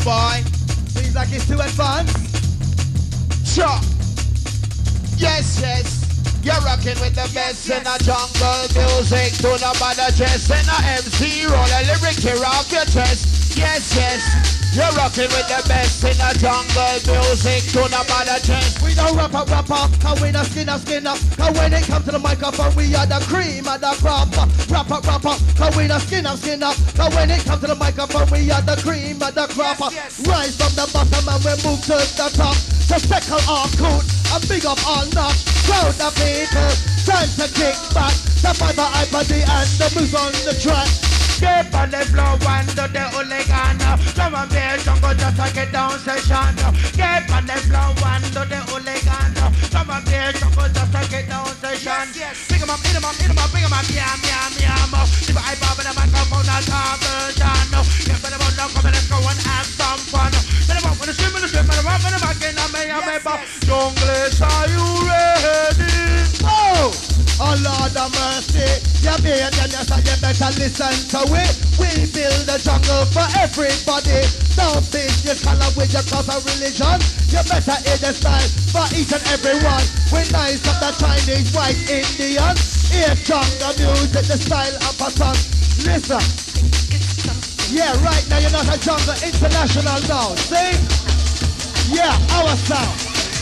boy. Seems like it's too advanced. Sure. Yes, yes. You're rocking with the best in the jungle music. To the bother chest in the MC. Roll a lyric here off your chest. Yes, yes. You're rocking with the best in the jungle music. To the bother chest. We don't rap up, cause we not skin up. Cause when it comes to the microphone, we are the cream of the crop. Rap up, cause we not skin up. Cause when it comes to the microphone, we are the cream of the crop. Rise from the bottom and we move to the top. So speckle our coat and big up all knocks. Crowd of people, time to kick back. The fiber, iPad and the moves on the track. Get on the floor and do the hooligan. Come on, bear, jungle, just to get down session. Get on the floor and do the hooligan. Come on, bear, jungle, just to get down session. Pick 'em up, hit 'em up, bring 'em up, yam, yam, yam. If I bob in the microphone, I'll talk version. Get better about now, come and let's go and have some fun. Better up with the swim, and the rock, and the back, and I'm Junglers, are you ready? Oh! Oh Lord of mercy, you better than us and you better listen to it. We build the jungle for everybody. Don't think you color with your cause of religion. You better hear the style for each and every one. We nice up the Chinese, white, Indian. Hear jungle music, the style of a song. Listen. Yeah, right now you're not a jungle international now. See? Yeah, our sound.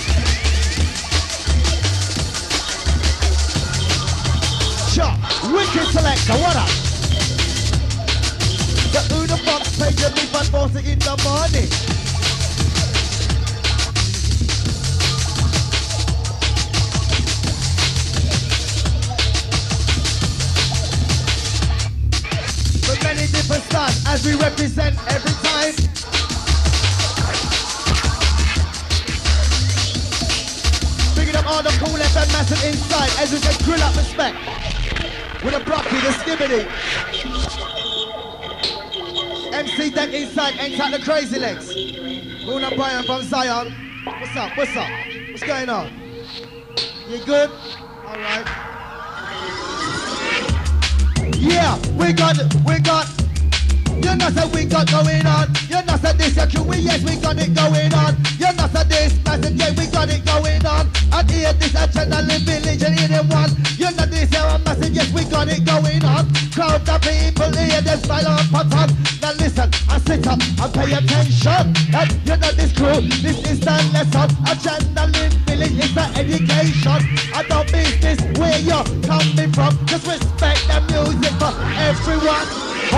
Wicked selector, what up? The Una box page of me but bossing in the morning. With many different styles as we represent every time. Picking up all the cool FM massive inside as we say grill up respect. With a blocky, the skibbity. MC Deck inside, inside the crazy legs. Una Brian from Zion. What's up? What's up? What's going on? You good? Alright. Yeah, we got. You know that we got going on. You know that this your crew, yes, we got it going on. You know that this message, yeah, we got it going on. And hear this adrenaline village and hear them one. You know this our message, yes, we got it going on. Crowd of people hear the style on pattern. Now listen, and sit up and pay attention. And you know this crew, this is the lesson. Adrenaline village is the education. I don't business where you're coming from. Just respect the music for everyone.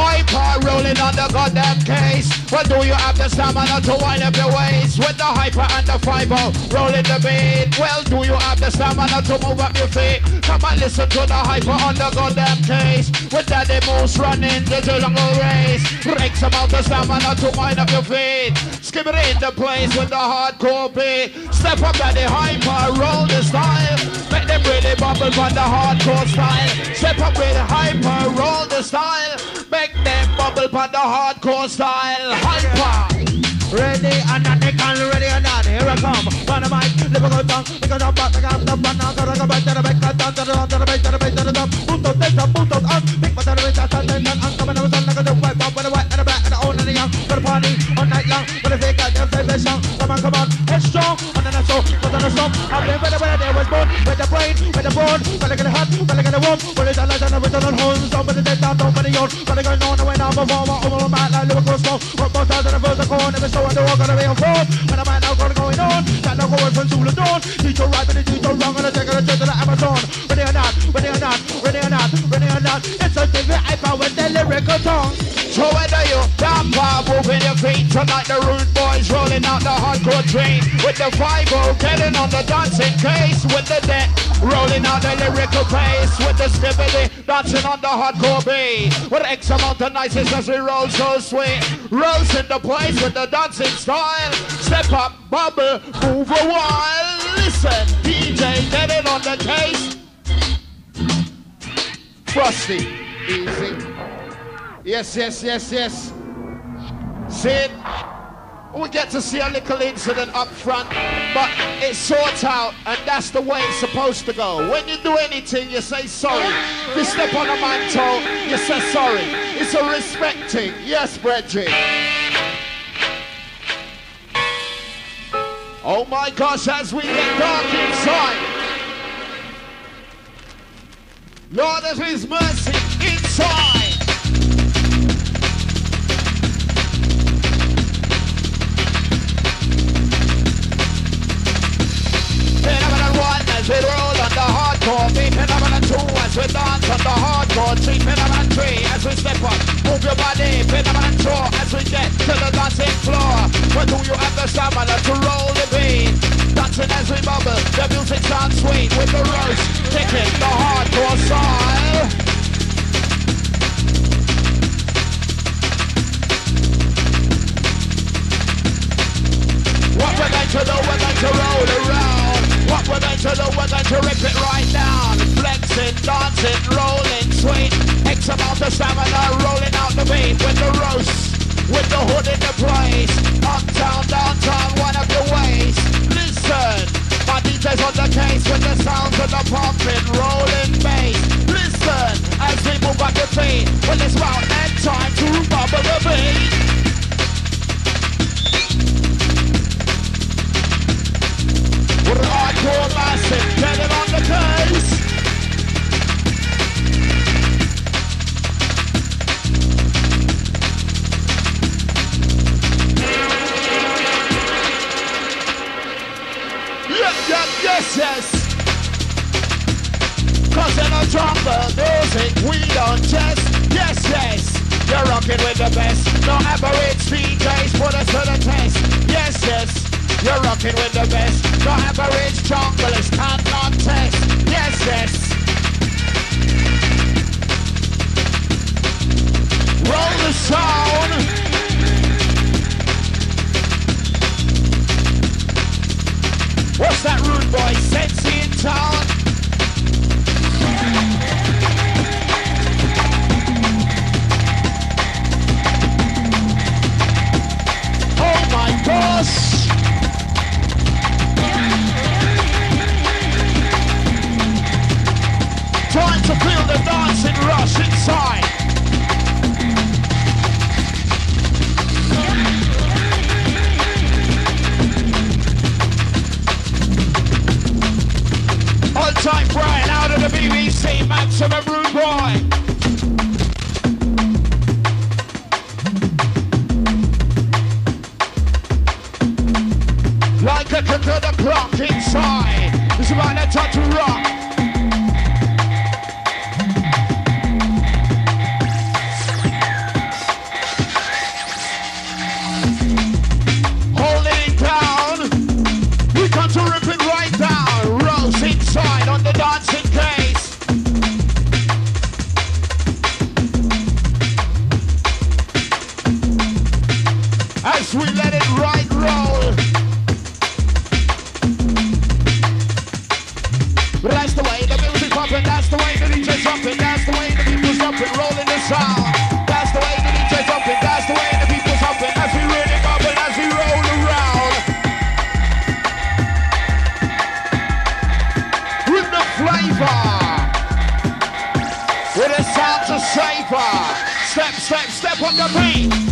Hyper rolling on the goddamn case. Well, do you have the stamina to wind up your waist? With the hyper and the fiber rolling the beat. Well, do you have the stamina to move up your feet? Come and listen to the hyper on the goddamn case. With Daddy Moose running the jungle race. Breaks about the stamina to wind up your feet. Skip it in the place with the hardcore beat. Step up at the hyper, roll the style. Make them really bubble on the hardcore style. Step up with the hyper, roll the style. Make them bubble on the hardcore style. Hyper. Ready and not they can ready or not. Here I come. On the mic, never go down. Because I'm back, I'm the one. I'm gonna go back to the back, down to the back, to the back, to the back, to the top. Boot out, there's a boot out. I'm big, but I'm coming over, I'm gonna wipe up with the white and the back and the old and the young. For the party all night long. For the fake out, the fake song. Come on, it's strong. On the show, put on the song. I've been where they was born. With the brain, with the bone. When they get hot, when they get warm. When they don't like the original homes. Somebody dead down, somebody old. When they go on the way now, perform. Over the mat like Liverpool smoke. What most out of the first corner, never show the walk on the way on phone. When I'm now going on, that no going from Zulu dawn. Teach you right, but teach you wrong, and I take a trip to the Amazon. Ready or not, ready or not, ready or not, ready or not. It's a thing that I found with the lyrical tongue. So whether you damper, moving your feet, tonight the rude boys rolling out the hardcore train. With the 5-0, getting on the dancing case. With the deck, rolling out the lyrical pace. With the skibbity, dancing on the hardcore beat. With X amount of niceness as we roll so sweet. Rolls in the place with the dancing style. Step up, bubble, move a while. Listen, DJ, get it on the case. Frosty, easy. Yes, yes, yes, yes. See it? We get to see a little incident up front, but it sorts out, and that's the way it's supposed to go. When you do anything, you say sorry. If you step on a man's toe, you say sorry. It's a respect thing. Yes, Bridget. Oh my gosh, as we get dark inside. Lord of His mercy inside. Phenomenon 1 as we roll on the hardcore beat. Phenomenon 2 as we dance on the hardcore beat. Phenomenon 3 as we step up, move your body. Phenomenon 4 as we get to the dancing floor. But do you have the stamina to roll the beat? Dancing as we bubble, the music sounds sweet. With the roast, kicking the hardcore style. What we're going to do, we're going to roll around. What we're going to do, we're going to rip it right down. Flexing, dancing, rolling, sweet. X amount of stamina, rolling out the beat. With the roast, with the hood in the place. Uptown, downtown, one of your ways. Listen, my DJ's on the case with the sounds of the pumping, rolling bass. Listen, as we move up the feet. Well, it's about that time to bubble the beat. With an hardcore massive, get it on the case. Yes. Cause in a jungle music we don't just. Yes. You're rocking with the best. No average DJs put us to the test. Yes. You're rocking with the best. No average junglers cannot test. Yes. Roll the sound. What's that rude boy? Sexy in town. Oh my gosh! Time to feel the dancing rush inside. On-time Brian out of the BBC, Maximum Rude Boy. Like a kick of the clock inside. It's about that time to rock. Holding it down. We come to rip it right down. Rose inside on the dancing case. As we let it right roll. That's the way the music's pumping, that's the way the DJ's jumping, that's the way the people's jumping, rolling the sound. That's the way the DJ's jumping, that's the way the people's jumping, as we really bubble, as we roll around. With the flavor, with the sounds of savor. Step on the beat.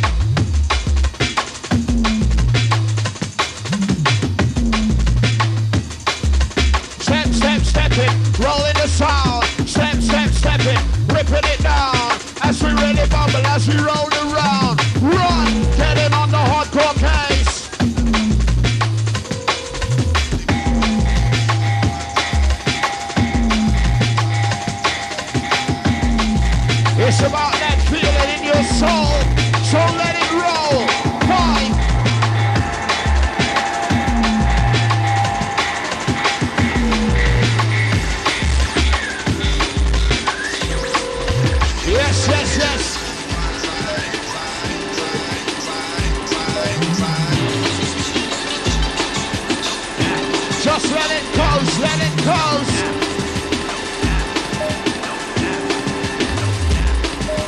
Stepping, rolling the sound. Stepping, ripping it down. As we really bubble, as we roll around. Run, get in on the hardcore case. It's about that feeling in your soul. So let it roll. 5. Yes. Just let it go.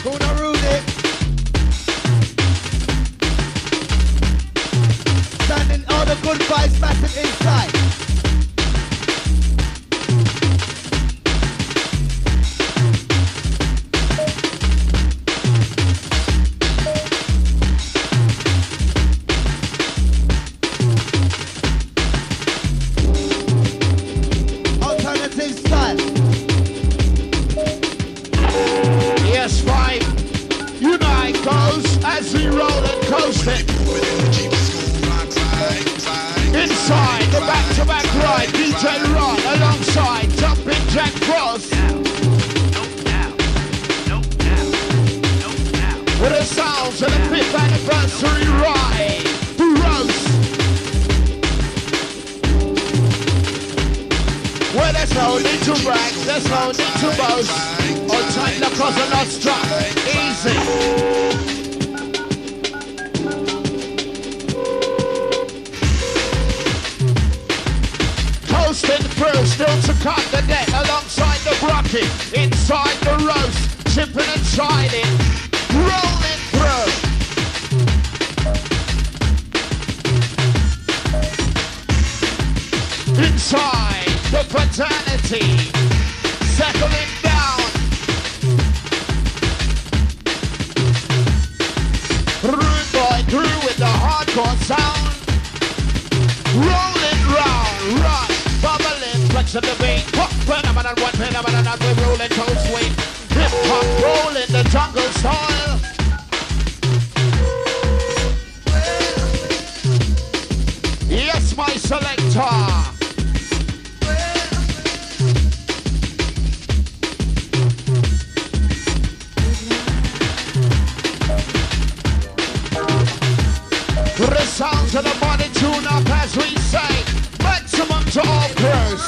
Gonna rule it. Standing all the good vibes massive inside. Alternative style. Yes, fine. You know how it goes as we roll and coast it. Inside the back-to-back ride, DJ Ron alongside Jumpin Jack Frost. With the sounds of the 5th anniversary ride, the roast. Well, there's no need to brag, there's no need to boast. On time the cause are not struck, easy. Coasting through, still to cut the deck alongside the brocket. Inside the roast, chipping and shining, rolling through. Inside the fraternity, settling down. Rude boy crew with the hardcore sound. Rolling round, rock, bubbling, flex of the beat. Pop, phenomenon, one phenomenon, we're rolling toe sweet. Hip hop rolling the jungle style. Yes, my selector. The sounds of the body tune up as we say, maximum to all crews.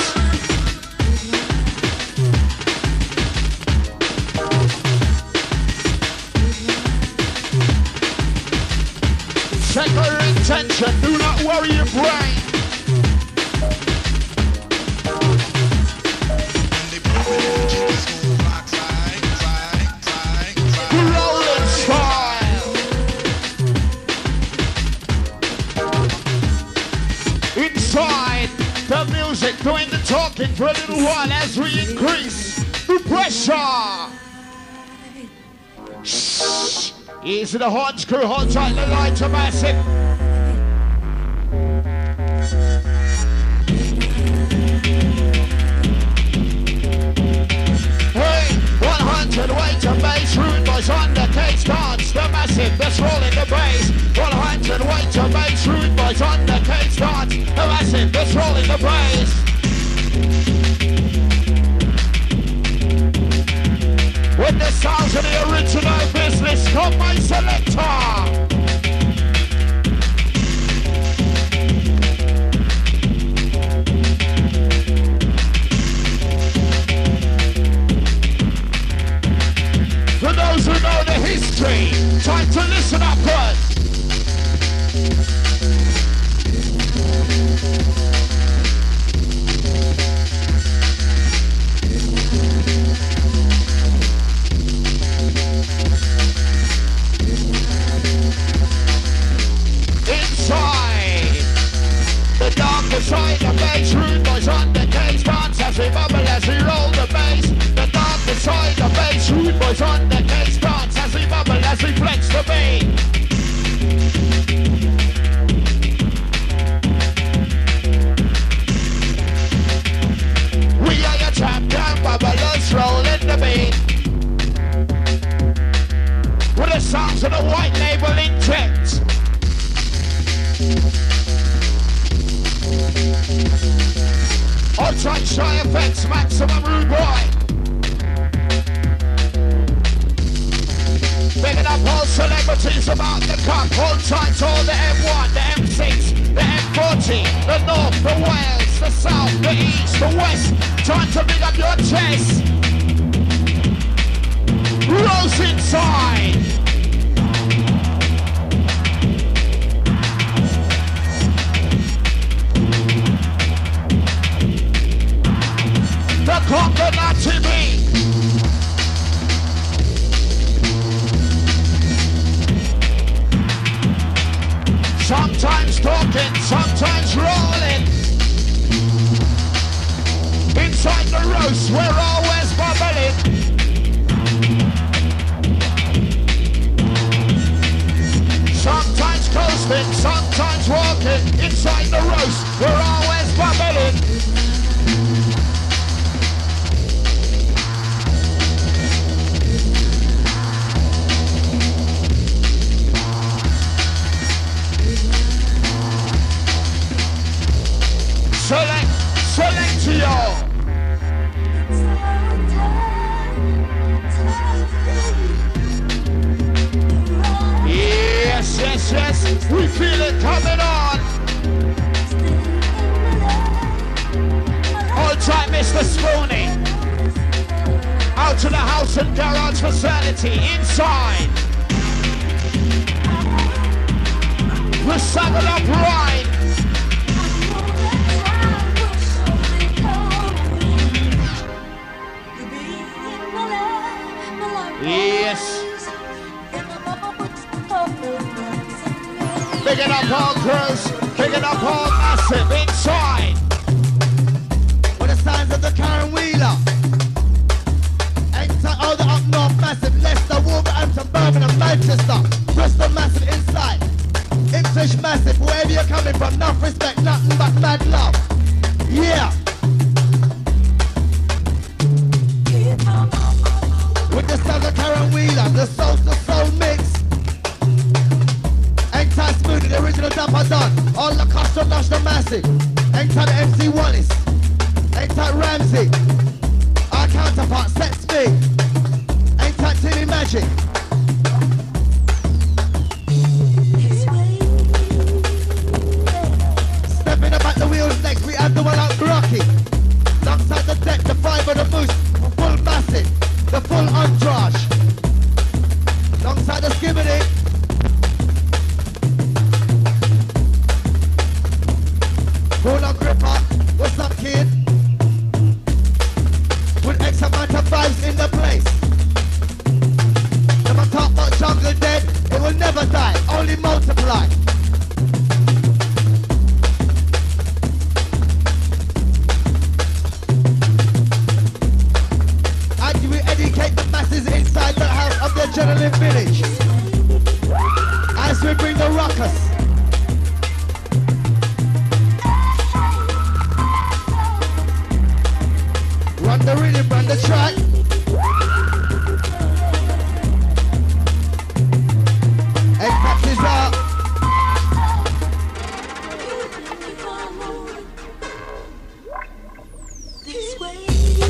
Check your intention, do not worry your brain. Rolling style. Inside the music, doing the talking for a little while as we increase the pressure. Shh. Easy the horns crew, hold tight the lights are massive. Hey, 100 weight and bass, rude boys on the cage dance, the massive, that's rolling the bass. 100 weight and bass, rude boys on the cage dance, the massive, that's rolling the bass. With the sounds of the original business, come my selector. For those who know the history, time to listen up good. Inside the darker side of bass, rude boys on the cage dance as we bubble as we roll the bass. The darker side of bass, rude boys on the cage dance as we bubble as we flex the beat. We are your champion bubblers rolling the beat. With the sounds of the white label inject. Outside shy effects, maximum rude boy. Picking up all celebrities about the cup. Hold tight all the M1, the M6, the M40, the North, the Wales, the South, the East, the West. Time to big up your chest. Rose inside. The coconut beat. talking, sometimes rolling. Inside the roast, we're always bubbling. Sometimes coasting, sometimes walking. Inside the roast, we're always bubbling. Select to y'all. Yes, we feel it coming on. Hold tight, Mr. Spoony. Out to the house and garage facility, inside. We're saddled up right. Yes. Picking up all crews, picking up all massive inside. With the signs of the Karen Wheeler. Enter all the up north massive. Leicester, Wolverhampton, Birmingham, Manchester. Bristol massive inside. Ipswich massive. Wherever you're coming from, enough respect, nothing but mad love. Yeah. With the sound of Karen Wheeler, the soul to soul mix. Anytime Smoothie, the original Dapper Don. All the custom national massive. Anytime MC Wallace. Anytime Ramsey. Our counterpart, Set Speed. Anytime Tilly Magic. Stepping up at the wheels next, we have the one out Rocky. Alongside the deck, the five of the moose. Full massive. The full entourage. Alongside the skibbity. Full on gripper. What's up, kid? With X amount of vibes in the place. Never talk about jungle dead. It will never die. Only multiply. Educate the masses inside the house of the adrenaline village. As we bring the rockers. Run the rhythm, run the track. X-Pax is out. This way.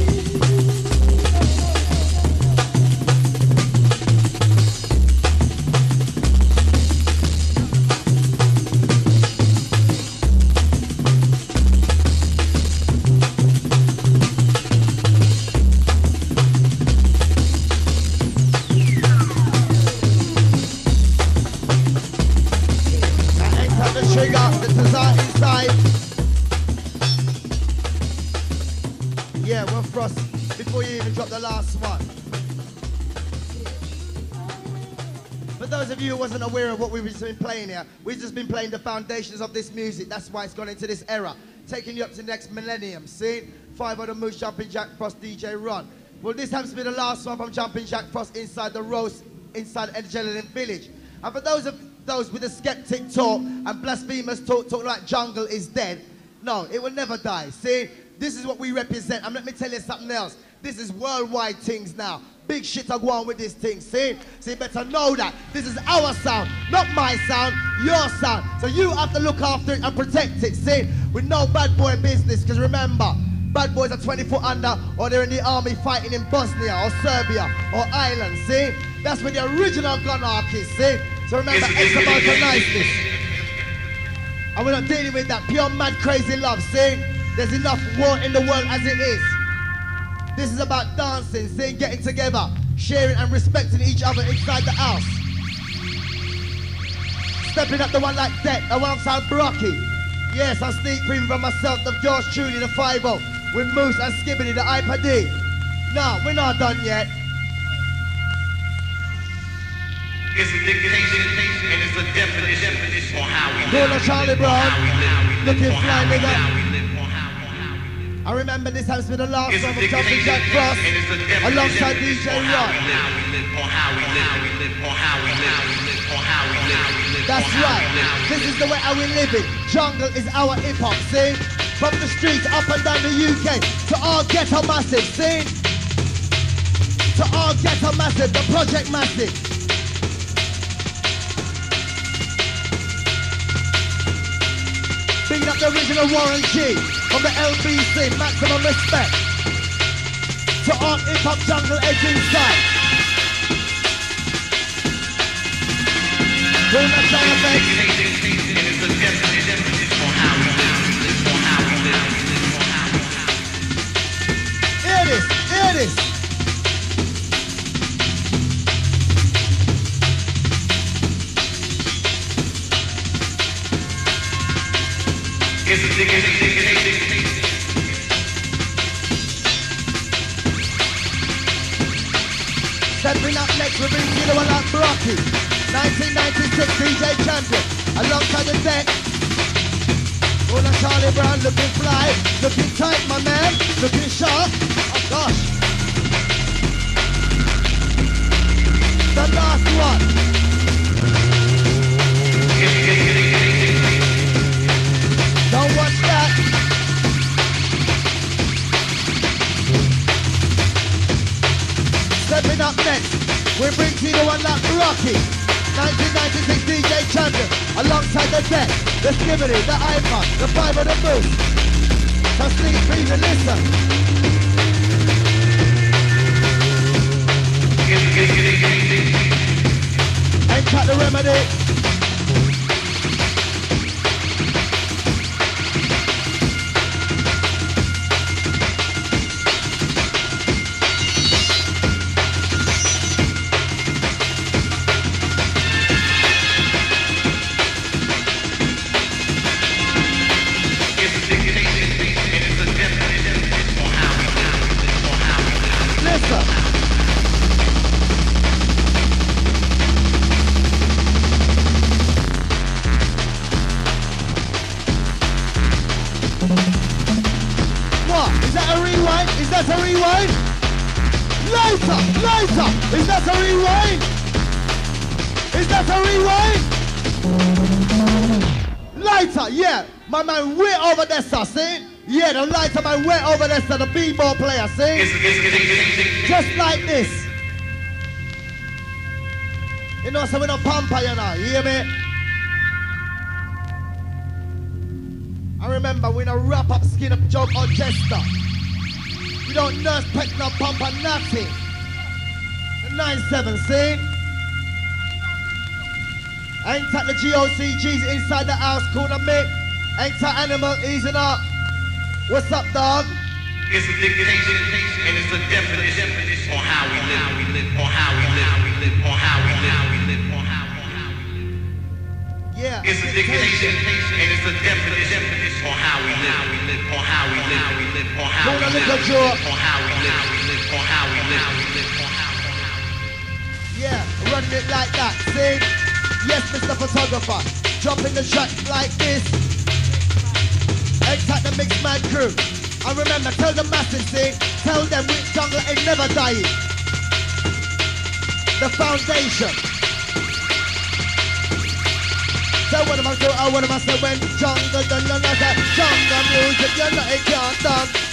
Yeah, well, Frost, before you even drop the last one. For those of you who wasn't aware of what we've just been playing here, we've just been playing the foundations of this music. That's why it's gone into this era. Taking you up to the next millennium. See? 5 of the Moose, Jumpin, Jack Frost, DJ Ron. Well, this happens to be the last one from Jumpin, Jack Frost inside the roast, inside Adrenaline Village. And for those with the skeptic talk and blasphemous talk like jungle is dead, no, it will never die. See? This is what we represent. And let me tell you something else. This is worldwide things now. Big shit are going with this thing, see? So you better know that. This is our sound, not my sound, your sound. So you have to look after it and protect it, see? With no bad boy business, because remember, bad boys are 20 foot under, or they're in the army fighting in Bosnia, or Serbia, or Ireland, see? That's where the original gunarch is, see? So remember, it's about the niceness. And we're not dealing with that pure, mad, crazy love, see? There's enough war in the world as it is. This is about dancing, seeing, getting together, sharing and respecting each other inside the house. Stepping up the one like that, the one outside Brocky. Yes, I'm sneak preview from myself, of yours truly, the 5-0, with Moose and Skibbity, the iPad. No, we're not done yet. It's a dictation. and it's a definition for how we Go live. to Charlie Brown, looking fly nigga. I I remember this has been the last song of Jumpin Jack Frost alongside DJ Ron. That's right, this is the way how we live it. Jungle is our hip hop, see? From the streets up and down the UK to all ghetto massive, see? To all ghetto massive, the project massive. Being up the original Warren G from the LBC, maximum respect. To all hip hop jungle edge inside. Doing that sound effect. Hear this, hear this. Stepping up next, we bring you the one like Brocky. 1996 DJ champion, alongside the deck. All the Charlie Brown looking fly, looking tight, my man, looking sharp. Oh gosh. The last one. Don't watch that. Stepping up next, we bring to you the one like Rocky. 1996 DJ champion, alongside the deck, the Skibbity, the iPod, the 5 of the Moose. So sneak peek and listen. Ain't got the remedy. Is that a rewind? Lighter, lighter. Is that a rewind? Is that a rewind? Lighter, yeah. My man way over there, sir, see? Yeah, the lighter man way over there, sir, the b-ball player, see? Just like this. You know, so we don't pamper, you know, you hear me? I remember we don't wrap up, skin up, joke or jester. We don't nurse, peck, no pump or nothing. The 9-7, see? Ain't that the GOCG's inside the house, cool and Mick? Ain't that animal easing up? What's up, dog? It's a dictation and it's a definition on how we live, on how we live, on how we live, on how we live. Yeah. It's a dictation and it's a definition on how we live, on how we live, on how we live, on how we live, on how we live, on how we live. Yeah, running it like that, see? Yes, Mr. Photographer, dropping the track like this. Attack the mixed man crew. And remember, tell the masses, see? Tell them which jungle ain't never dying. The foundation. So what am I do? I what am I say when jungle done, jungle music, you know it can't done.